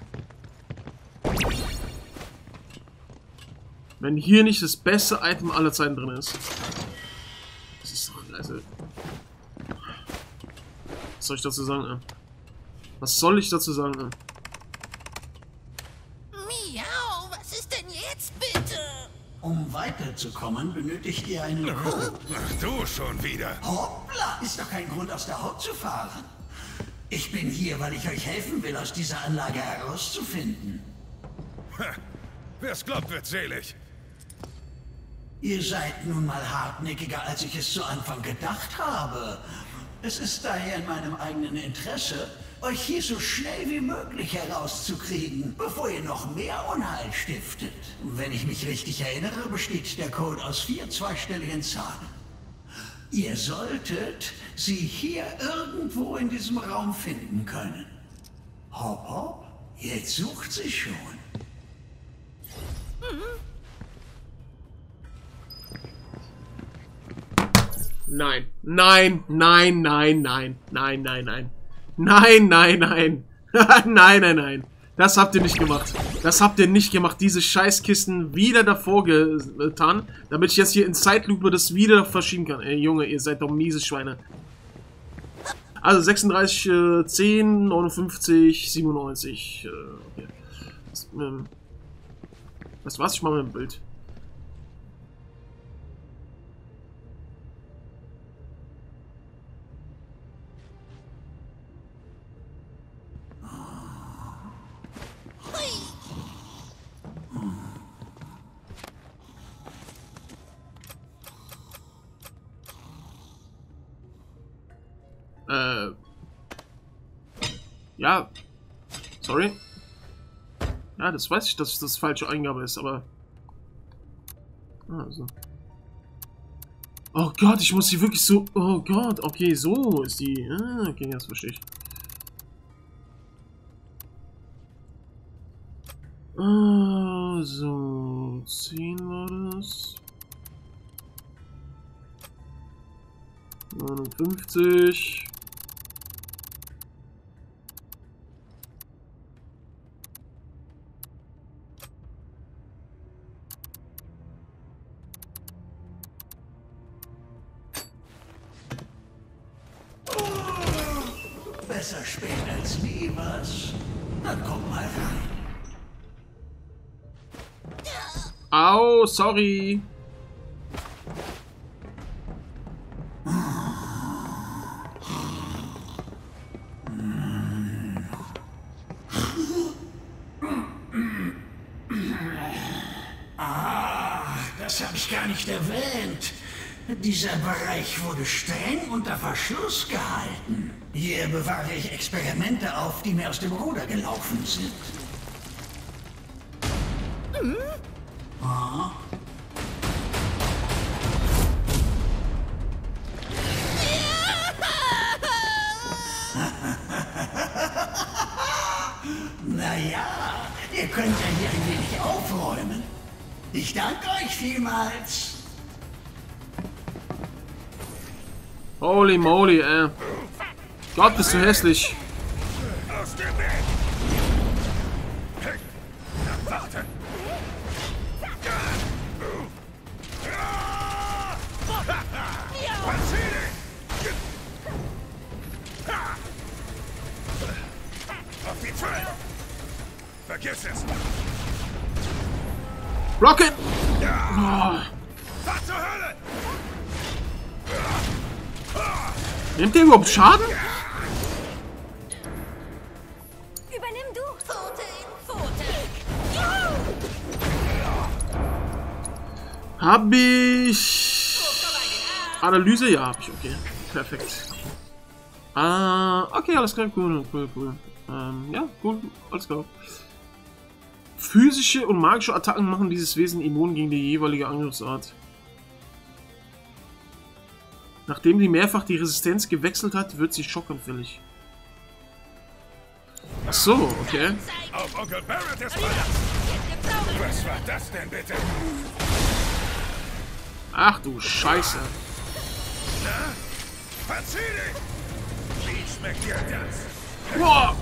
Wenn hier nicht das beste Item aller Zeiten drin ist. Das ist doch... Also... Was soll ich dazu sagen, ey? Was soll ich dazu sagen, ey? Miau, was ist denn jetzt bitte? Um weiterzukommen, benötigt ihr einen Code. Ach, du schon wieder. Hoppla, ist doch kein Grund, aus der Haut zu fahren. Ich bin hier, weil ich euch helfen will, aus dieser Anlage herauszufinden. Ha, wer's glaubt, wird selig. Ihr seid nun mal hartnäckiger, als ich es zu Anfang gedacht habe. Es ist daher in meinem eigenen Interesse, euch hier so schnell wie möglich herauszukriegen, bevor ihr noch mehr Unheil stiftet. Wenn ich mich richtig erinnere, besteht der Code aus vier zweistelligen Zahlen. Ihr solltet sie hier irgendwo in diesem Raum finden können. Hopp, hopp, jetzt sucht sie schon. Nein, nein, nein, nein, nein, nein, nein, nein. Nein, nein, nein. Nein, nein, nein. Das habt ihr nicht gemacht. Das habt ihr nicht gemacht. Diese Scheißkisten wieder davor getan, damit ich jetzt hier in Zeitlupe das wieder verschieben kann. Ey, Junge, ihr seid doch miese Schweine. Also sechsunddreißig, äh, zehn, neunundfünfzig, siebenundneunzig. Äh, okay. Das, ähm, weißt du was? Ich mache mal ein Bild. Äh. Ja. Sorry. Ja, das weiß ich, dass das falsche Eingabe ist, aber. Also. Oh Gott, ich muss sie wirklich so. Oh Gott, okay, so ist die. Ah, okay, jetzt verstehe ich. Ah, so. zehn war das. neunundfünfzig. Besser spät als nie, was? Dann komm mal rein. Au, sorry. Ah, das habe ich gar nicht erwähnt. Dieser Bereich wurde streng unter Verschluss gehalten. Hier bewahre ich Experimente auf, die mir aus dem Ruder gelaufen sind. Hm? Ah. Naja, ihr könnt ja hier ein wenig aufräumen. Ich danke euch vielmals. Holy moly, ey. Gott, bist du hässlich. Aus dem Weg! Hey, na, warte! Auf die Tür! Vergiss es! Rocket! Ja. Was zur Hölle? Nimmt der überhaupt Schaden? Übernimm du. Pfote in Pfote. Hab ich... Analyse? Ja, hab ich. Okay. Perfekt. Ah, okay, alles klar. Cool, cool, cool. Ähm, ja, cool. Alles klar. Physische und magische Attacken machen dieses Wesen immun gegen die jeweilige Angriffsart. Nachdem die mehrfach die Resistenz gewechselt hat, wird sie schockanfällig. Ach so, okay. Auf Onkel Barrett ist Verdacht! Was war das denn bitte? Ach du Scheiße. Na? Verzieh dich! Wie schmeckt dir das? Boah.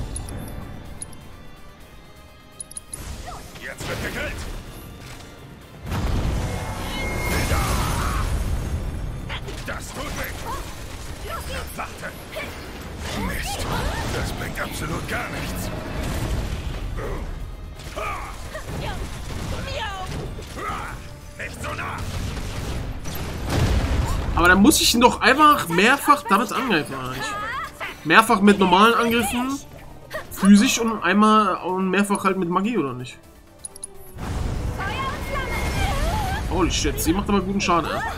Jetzt wird gegrillt! Das tut weh! Warte! Mist! Das bringt absolut gar nichts! Nicht so nah! Aber dann muss ich ihn doch einfach mehrfach damit angreifen, eigentlich. Mehrfach mit normalen Angriffen, physisch und einmal und mehrfach halt mit Magie, oder nicht? Holy shit, sie macht aber guten Schaden, ey.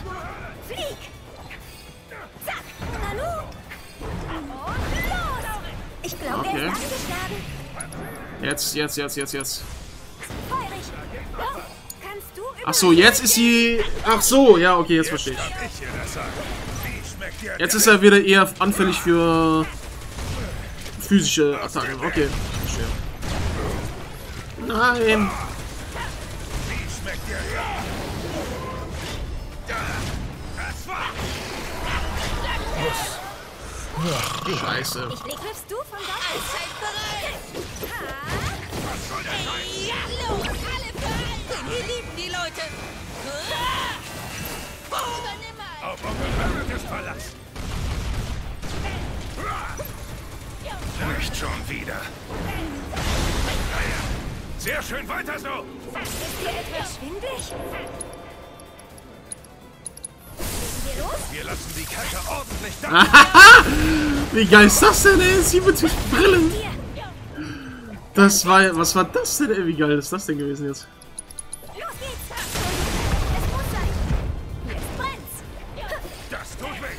Ich glaube, Okay. er ist angeschlagen. Jetzt, jetzt, jetzt, jetzt, jetzt. Feurig. Kannst du Ach so, jetzt ist sie... Ach so, ja, okay, jetzt verstehe ich. Darf ich hier das sagen? Wie Jetzt ist er wieder eher anfällig für physische Attacken. Okay, verstehe. Nein! Scheiße. Ich leg, triffst du von dort? Allzeit bereit! Was soll das sein? Ja, los, alle bereit! Denn wir lieben die Leute! Übernimm mal! Auf unbewahrtes Verlass! Nicht schon wieder! Sehr schön, weiter so! Ist dir etwas schwindelig? Müssen wir los? Wir lassen die Kacke ordentlich da! Wie geil ist das denn, ey? siebenundsiebzig Brillen! Das war... Was war das denn, ey? Wie geil ist das denn gewesen jetzt? Los geht's! Es muss sein! Jetzt brennt's! Das tut weh!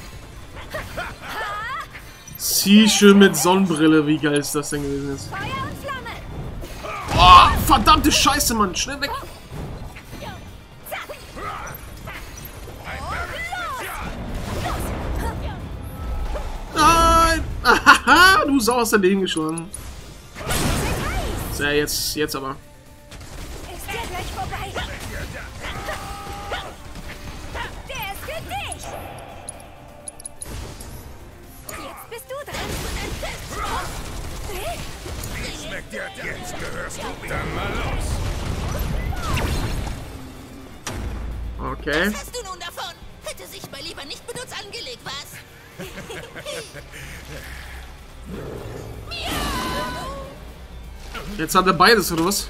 Zieh schön mit Sonnenbrille. Wie geil ist das denn gewesen jetzt? Feuer und Flamme! Oh, verdammte Scheiße, Mann! Schnell weg! Nein! Ahaha, du Sau hast daneben geschlagen. So, jetzt, jetzt aber. Ist der gleich vorbei? Der ist für dich! Jetzt bist du dran! Schmeckt dir das? Jetzt gehörst du mir. Dann mal los! Okay. Was hast du nun davon? Hätte sich mal lieber nicht mit uns angelegt, was? Jetzt hat er beides, oder was?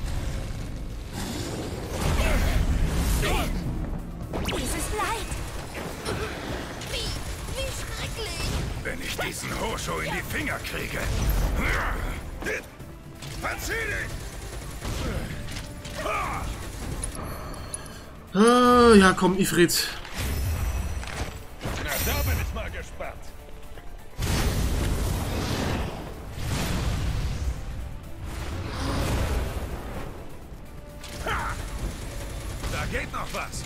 Dieses Leid! Wie, wie schrecklich! Wenn ich diesen Hosho in die Finger kriege. Verzieh dich! Ah, ja, komm, Ifrit. Na, da bin ich mal gespannt. Da geht noch was.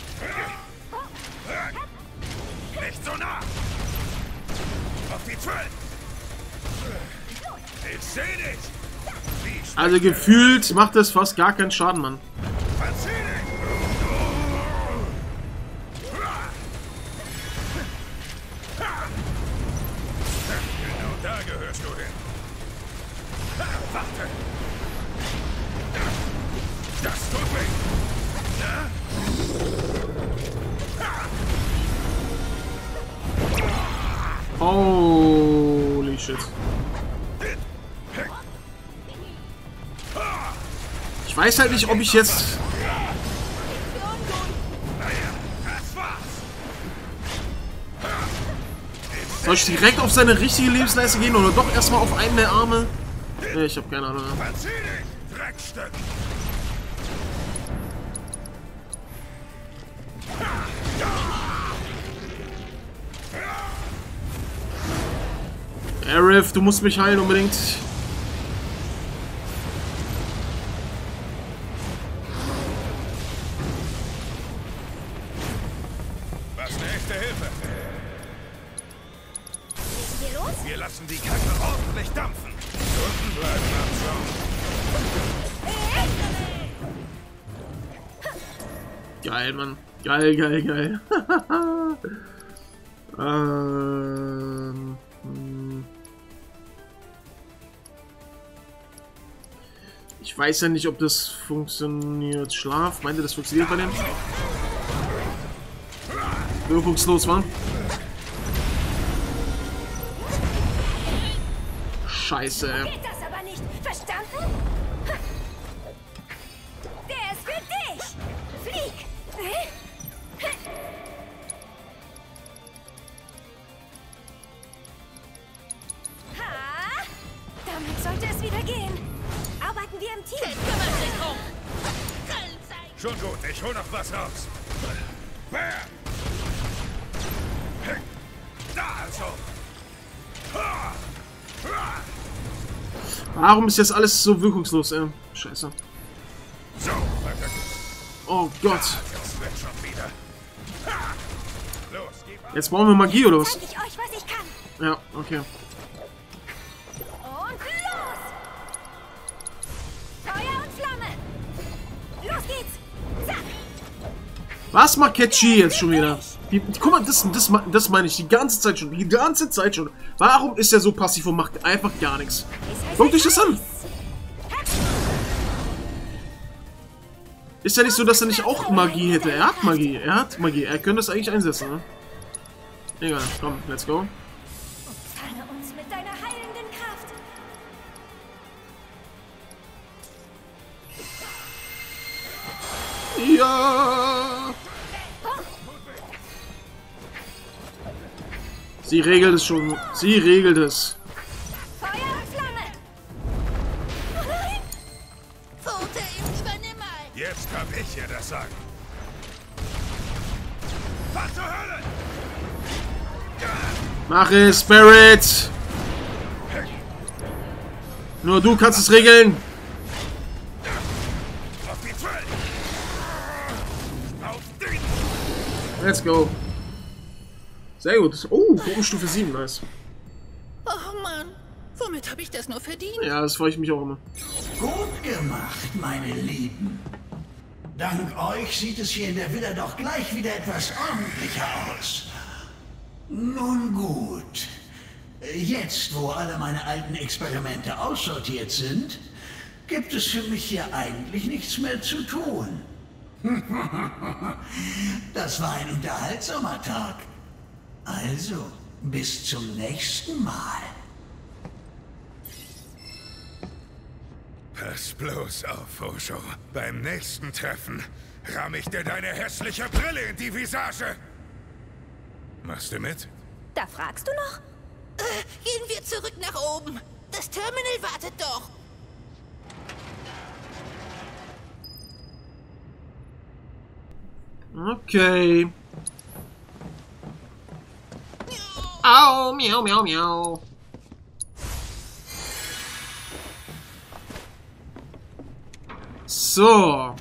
Nicht so nah. Auf die zwölf. Ich seh dich. Also gefühlt macht das fast gar keinen Schaden, Mann. Verzieh dich. Genau da gehörst du hin. Warte. Das tut weh. Holy shit. Ich weiß halt nicht, ob ich jetzt... Soll ich direkt auf seine richtige Lebensleiste gehen oder doch erstmal auf einen der Arme? Ja, ich habe keine Ahnung. Verzieh dich, Dreckstück. Aerith, du musst mich heilen unbedingt. Was eine echte Hilfe. Müssen wir los? Wir lassen die Kacke ordentlich dampfen. Unten bleiben abschauen. Geil, Mann. Geil, geil, geil. ähm... hm. Ich weiß ja nicht, ob das funktioniert. Schlaf, meint ihr, das funktioniert bei dem? Wirkungslos, war? Scheiße. Geht das aber nicht. Verstanden? Der ist für dich. Flieg. Ha! Damit sollte es wieder gehen. Arbeiten wir im Team. Kümmert sich drum. Schon gut, ich hol noch was raus. Bam! Da also. Warum ist jetzt alles so wirkungslos, ey? Scheiße. So, weiter geht's. Oh Gott. Das wird schon wieder. Ha! Los, gib ab. Jetzt brauchen wir Magie, oder was? Zeig ich euch, was ich kann. Ja, okay. Und los! Feuer und Flamme! Los geht's! Zack! Was macht Catchy jetzt schon wieder? Die, die, guck mal, das, das, das meine ich die ganze Zeit schon. Die ganze Zeit schon. Warum ist er so passiv und macht einfach gar nichts? Guckt euch das an! Ist ja nicht so, dass er nicht auch Magie hätte. Er hat Magie. Er hat Magie. Er könnte es eigentlich einsetzen, ne? Egal, komm, let's go. Umfange uns mit deiner heilenden Kraft. Ja! Sie regelt es schon. Sie regelt es. Feuer und Flamme! Oh nein! Pfote, übernimm mal. Jetzt hab ich hier das Sagen. Fahr zur Hölle! Mach es, Spirit! Nur du kannst es regeln. Auf die Zwölf! Auf den! Let's go. Sehr gut. Oh, Gruppenstufe sieben, nice. Oh Mann, womit habe ich das nur verdient? Ja, das freue ich mich auch immer. Gut gemacht, meine Lieben. Dank euch sieht es hier in der Villa doch gleich wieder etwas ordentlicher aus. Nun gut. Jetzt, wo alle meine alten Experimente aussortiert sind, gibt es für mich hier eigentlich nichts mehr zu tun. Das war ein unterhaltsamer Tag. Also, bis zum nächsten Mal. Pass bloß auf, Osho. Beim nächsten Treffen ramm ich dir deine hässliche Brille in die Visage. Machst du mit? Da fragst du noch? Äh, gehen wir zurück nach oben. Das Terminal wartet doch. Okay. Au, miau, miau, miau. So.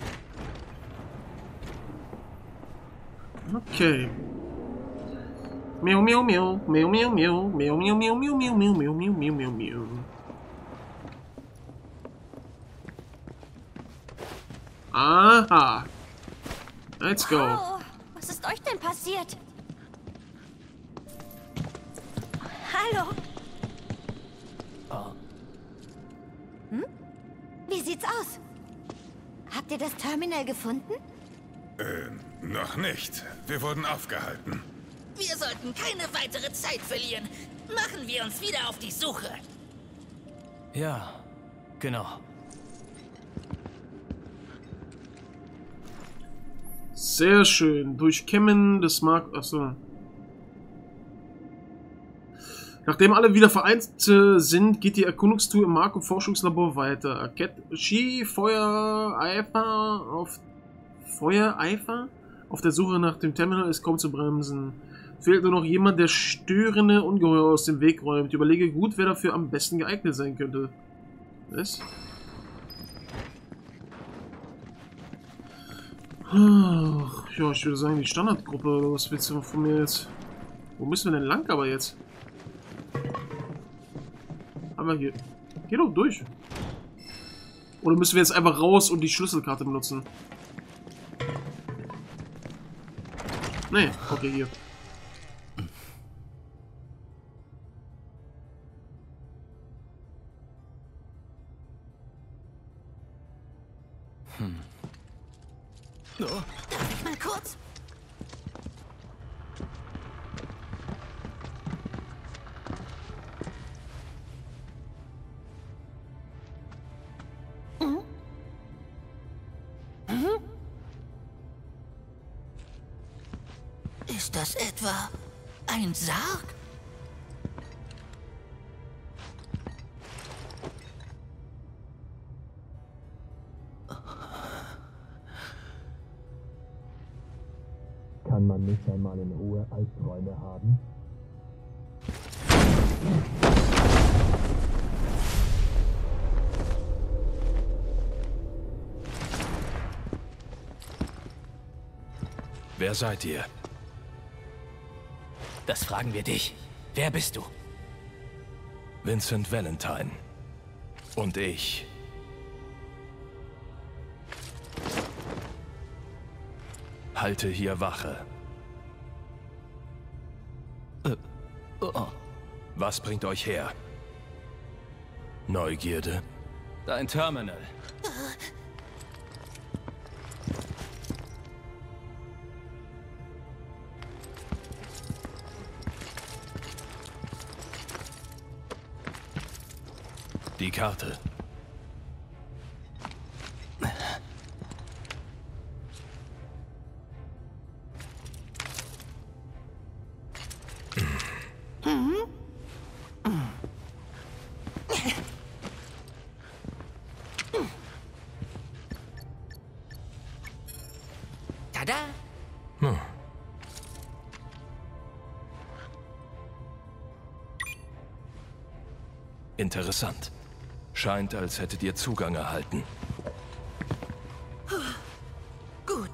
Okay. Miau, miau, miau, miau, miau, miau, miau, miau, miau, miau, miau, miau, miau, miau, miau, miau, miau. Aha. Let's go. Oh, was ist euch denn passiert? Hallo? Hm? Wie sieht's aus? Habt ihr das Terminal gefunden? Äh, noch nicht. Wir wurden aufgehalten. Wir sollten keine weitere Zeit verlieren. Machen wir uns wieder auf die Suche. Ja, genau. Sehr schön. Durchkämmen des Mark... Achso. Nachdem alle wieder vereint äh, sind, geht die Erkundungstour im Marco-Forschungslabor weiter. Ski, Feuer, Eifer auf... Feuereifer? Auf der Suche nach dem Terminal ist kaum zu bremsen. Fehlt nur noch jemand, der störende Ungeheuer aus dem Weg räumt. Überlege gut, wer dafür am besten geeignet sein könnte. Was? Ach, ja, ich würde sagen, die Standardgruppe, oder was willst du von mir jetzt? Wo müssen wir denn lang aber jetzt? Aber hier. Geh doch durch. Oder müssen wir jetzt einfach raus und die Schlüsselkarte benutzen? Nee, okay, hier. Hm. Oh. Darf ich mal kurz? Mhm. Mhm. Ist das etwa ein Sarg? Kann man nicht einmal in Ruhe Albträume haben? Wer seid ihr? Das fragen wir dich. Wer bist du? Vincent Valentine. Und ich. Halte hier Wache. Äh, oh. Was bringt euch her? Neugierde? Dein Terminal. Die Karte. Tada! Hm. Interessant. Scheint, als hättet ihr Zugang erhalten. Gut.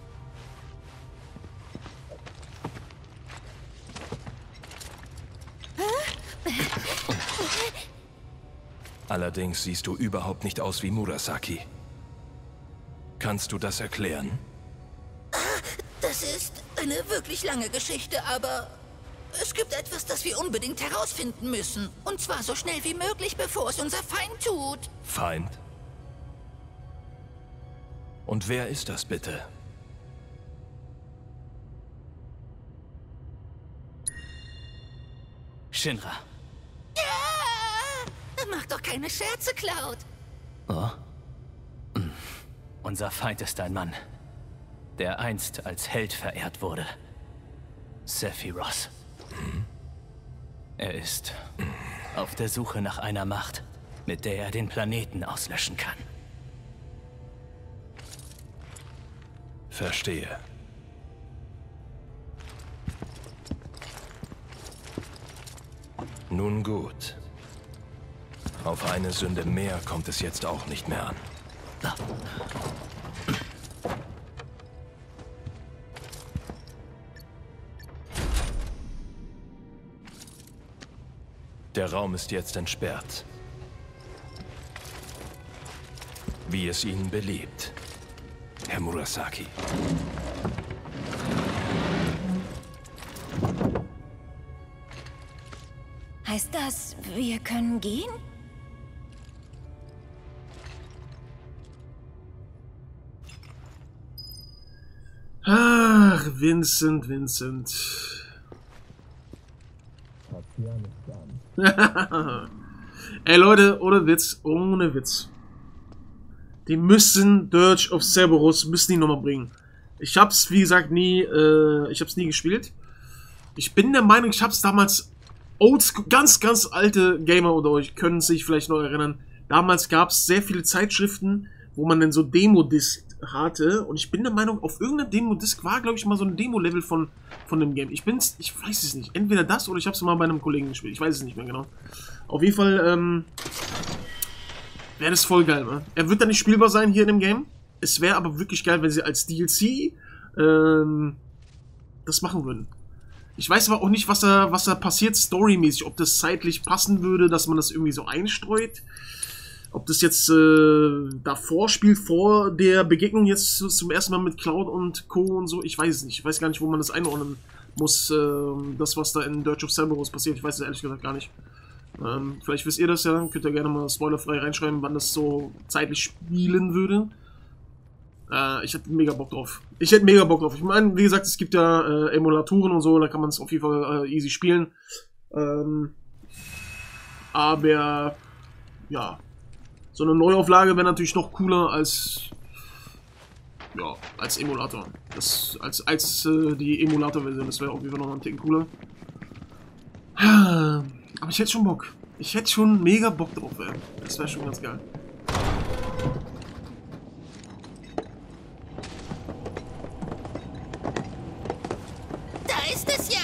Allerdings siehst du überhaupt nicht aus wie Murasaki. Kannst du das erklären? Das ist eine wirklich lange Geschichte, aber es gibt etwas, das wir unbedingt herausfinden müssen. Und zwar so schnell wie möglich, bevor es unser Feind tut. Feind? Und wer ist das bitte? Shinra. Ja! Mach doch keine Scherze, Cloud. Oh. Hm. Unser Feind ist ein Mann, der einst als Held verehrt wurde. Sephiroth. Hm? Er ist auf der Suche nach einer Macht, mit der er den Planeten auslöschen kann. Verstehe. Nun gut. Auf eine Sünde mehr kommt es jetzt auch nicht mehr an. Der Raum ist jetzt entsperrt. Wie es Ihnen beliebt, Herr Murasaki. Heißt das, wir können gehen? Ach, Vincent, Vincent. Ey Leute, ohne Witz, ohne Witz. Die müssen Dirge of Cerberus, müssen die nochmal bringen. Ich hab's, wie gesagt, nie, äh, ich hab's nie gespielt. Ich bin der Meinung, ich hab's damals, oldschool, ganz, ganz alte Gamer unter euch können sich vielleicht noch erinnern. Damals gab's sehr viele Zeitschriften, wo man dann so Demo-Disc hatte. Und ich bin der Meinung, auf irgendeiner Demo-Disc war, glaube ich, mal so ein Demo-Level von, von dem Game. Ich bin's, ich weiß es nicht. Entweder das oder ich hab's mal bei einem Kollegen gespielt. Ich weiß es nicht mehr genau. Auf jeden Fall, ähm, wäre das voll geil, ne? Er wird dann nicht spielbar sein hier in dem Game. Es wäre aber wirklich geil, wenn sie als D L C, ähm, das machen würden. Ich weiß aber auch nicht, was da, was da passiert storymäßig. Ob das zeitlich passen würde, dass man das irgendwie so einstreut. Ob das jetzt äh, davor spielt, vor der Begegnung jetzt zum ersten Mal mit Cloud und Co. und so. Ich weiß es nicht. Ich weiß gar nicht, wo man das einordnen muss. Äh, das, was da in Dirge of Cerberus passiert. Ich weiß es ehrlich gesagt gar nicht. Ähm, vielleicht wisst ihr das ja. Könnt ihr gerne mal spoilerfrei reinschreiben, wann das so zeitlich spielen würde. Äh, ich hätte mega Bock drauf. Ich hätte mega Bock drauf. Ich meine, wie gesagt, es gibt ja äh, Emulatoren und so. Da kann man es auf jeden Fall äh, easy spielen. Ähm, aber ja, so eine Neuauflage wäre natürlich noch cooler als ja, als Emulator. Das, als als äh, die Emulator-Version. Das wäre auf jeden Fall noch ein Ticken cooler. Aber ich hätte schon Bock. Ich hätte schon mega Bock drauf, ey. Das wäre schon ganz geil. Da ist es ja!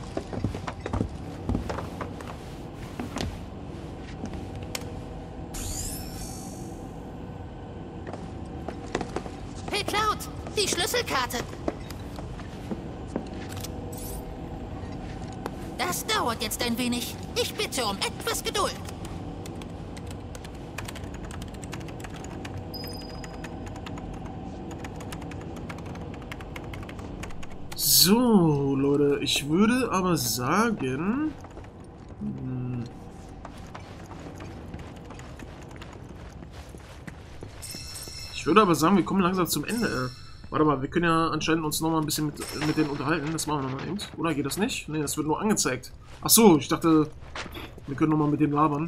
Hey Cloud, die Schlüsselkarte. dauert jetzt ein wenig. Ich bitte um etwas Geduld. So, Leute, ich würde aber sagen... Hm, ich würde aber sagen, wir kommen langsam zum Ende. Warte mal, wir können ja anscheinend uns nochmal ein bisschen mit, mit denen unterhalten. Das machen wir nochmal eben. Oder geht das nicht? Ne, das wird nur angezeigt. Ach so, ich dachte, wir können nochmal mit denen labern.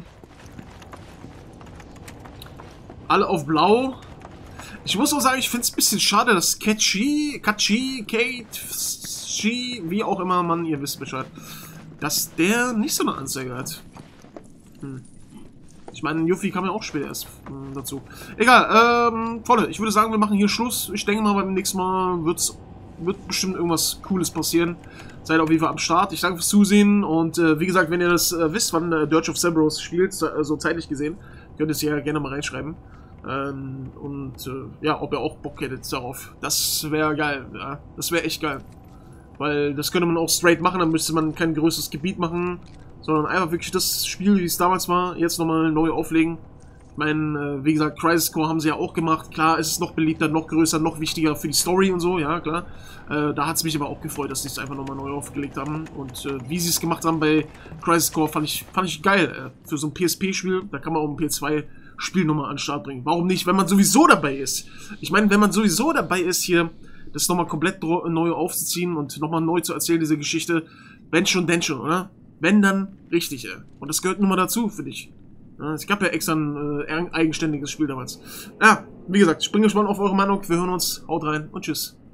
Alle auf blau. Ich muss auch sagen, ich finde es ein bisschen schade, dass Kachi, Kachi, Kate, Shi, wie auch immer, Mann, ihr wisst Bescheid, dass der nicht so eine Anzeige hat. Hm. Ich meine, Yuffie kam ja auch später erst äh, dazu. Egal, ähm, Freunde, ich würde sagen, wir machen hier Schluss. Ich denke mal, beim nächsten Mal wird's, wird bestimmt irgendwas Cooles passieren. Seid auf jeden Fall am Start. Ich danke fürs Zusehen und äh, wie gesagt, wenn ihr das äh, wisst, wann äh, Dirge of Cerberus spielt, so, so zeitlich gesehen, könnt ihr es ja gerne mal reinschreiben. Ähm, und äh, ja, ob ihr auch Bock hättet darauf. Das wäre geil, ja. Das wäre echt geil. Weil das könnte man auch straight machen, dann müsste man kein größeres Gebiet machen, sondern einfach wirklich das Spiel, wie es damals war, jetzt nochmal neu auflegen. Ich meine, äh, wie gesagt, Crisis Core haben sie ja auch gemacht. Klar, es ist noch beliebter, noch größer, noch wichtiger für die Story und so, ja, klar. Äh, da hat es mich aber auch gefreut, dass sie es einfach nochmal neu aufgelegt haben. Und äh, wie sie es gemacht haben bei Crisis Core, fand ich, fand ich geil. Äh, für so ein P S P-Spiel, da kann man auch ein P S zwei Spiel nochmal an den Start bringen. Warum nicht, wenn man sowieso dabei ist? Ich meine, wenn man sowieso dabei ist, hier das nochmal komplett neu aufzuziehen und nochmal neu zu erzählen, diese Geschichte, wenn schon, denn schon, oder? Wenn, dann richtig, ey. Und das gehört nun mal dazu, finde ich. Ja, es gab ja extra ein äh, eigenständiges Spiel damals. Ja, wie gesagt, ich bin gespannt auf eure Meinung. Wir hören uns. Haut rein und tschüss.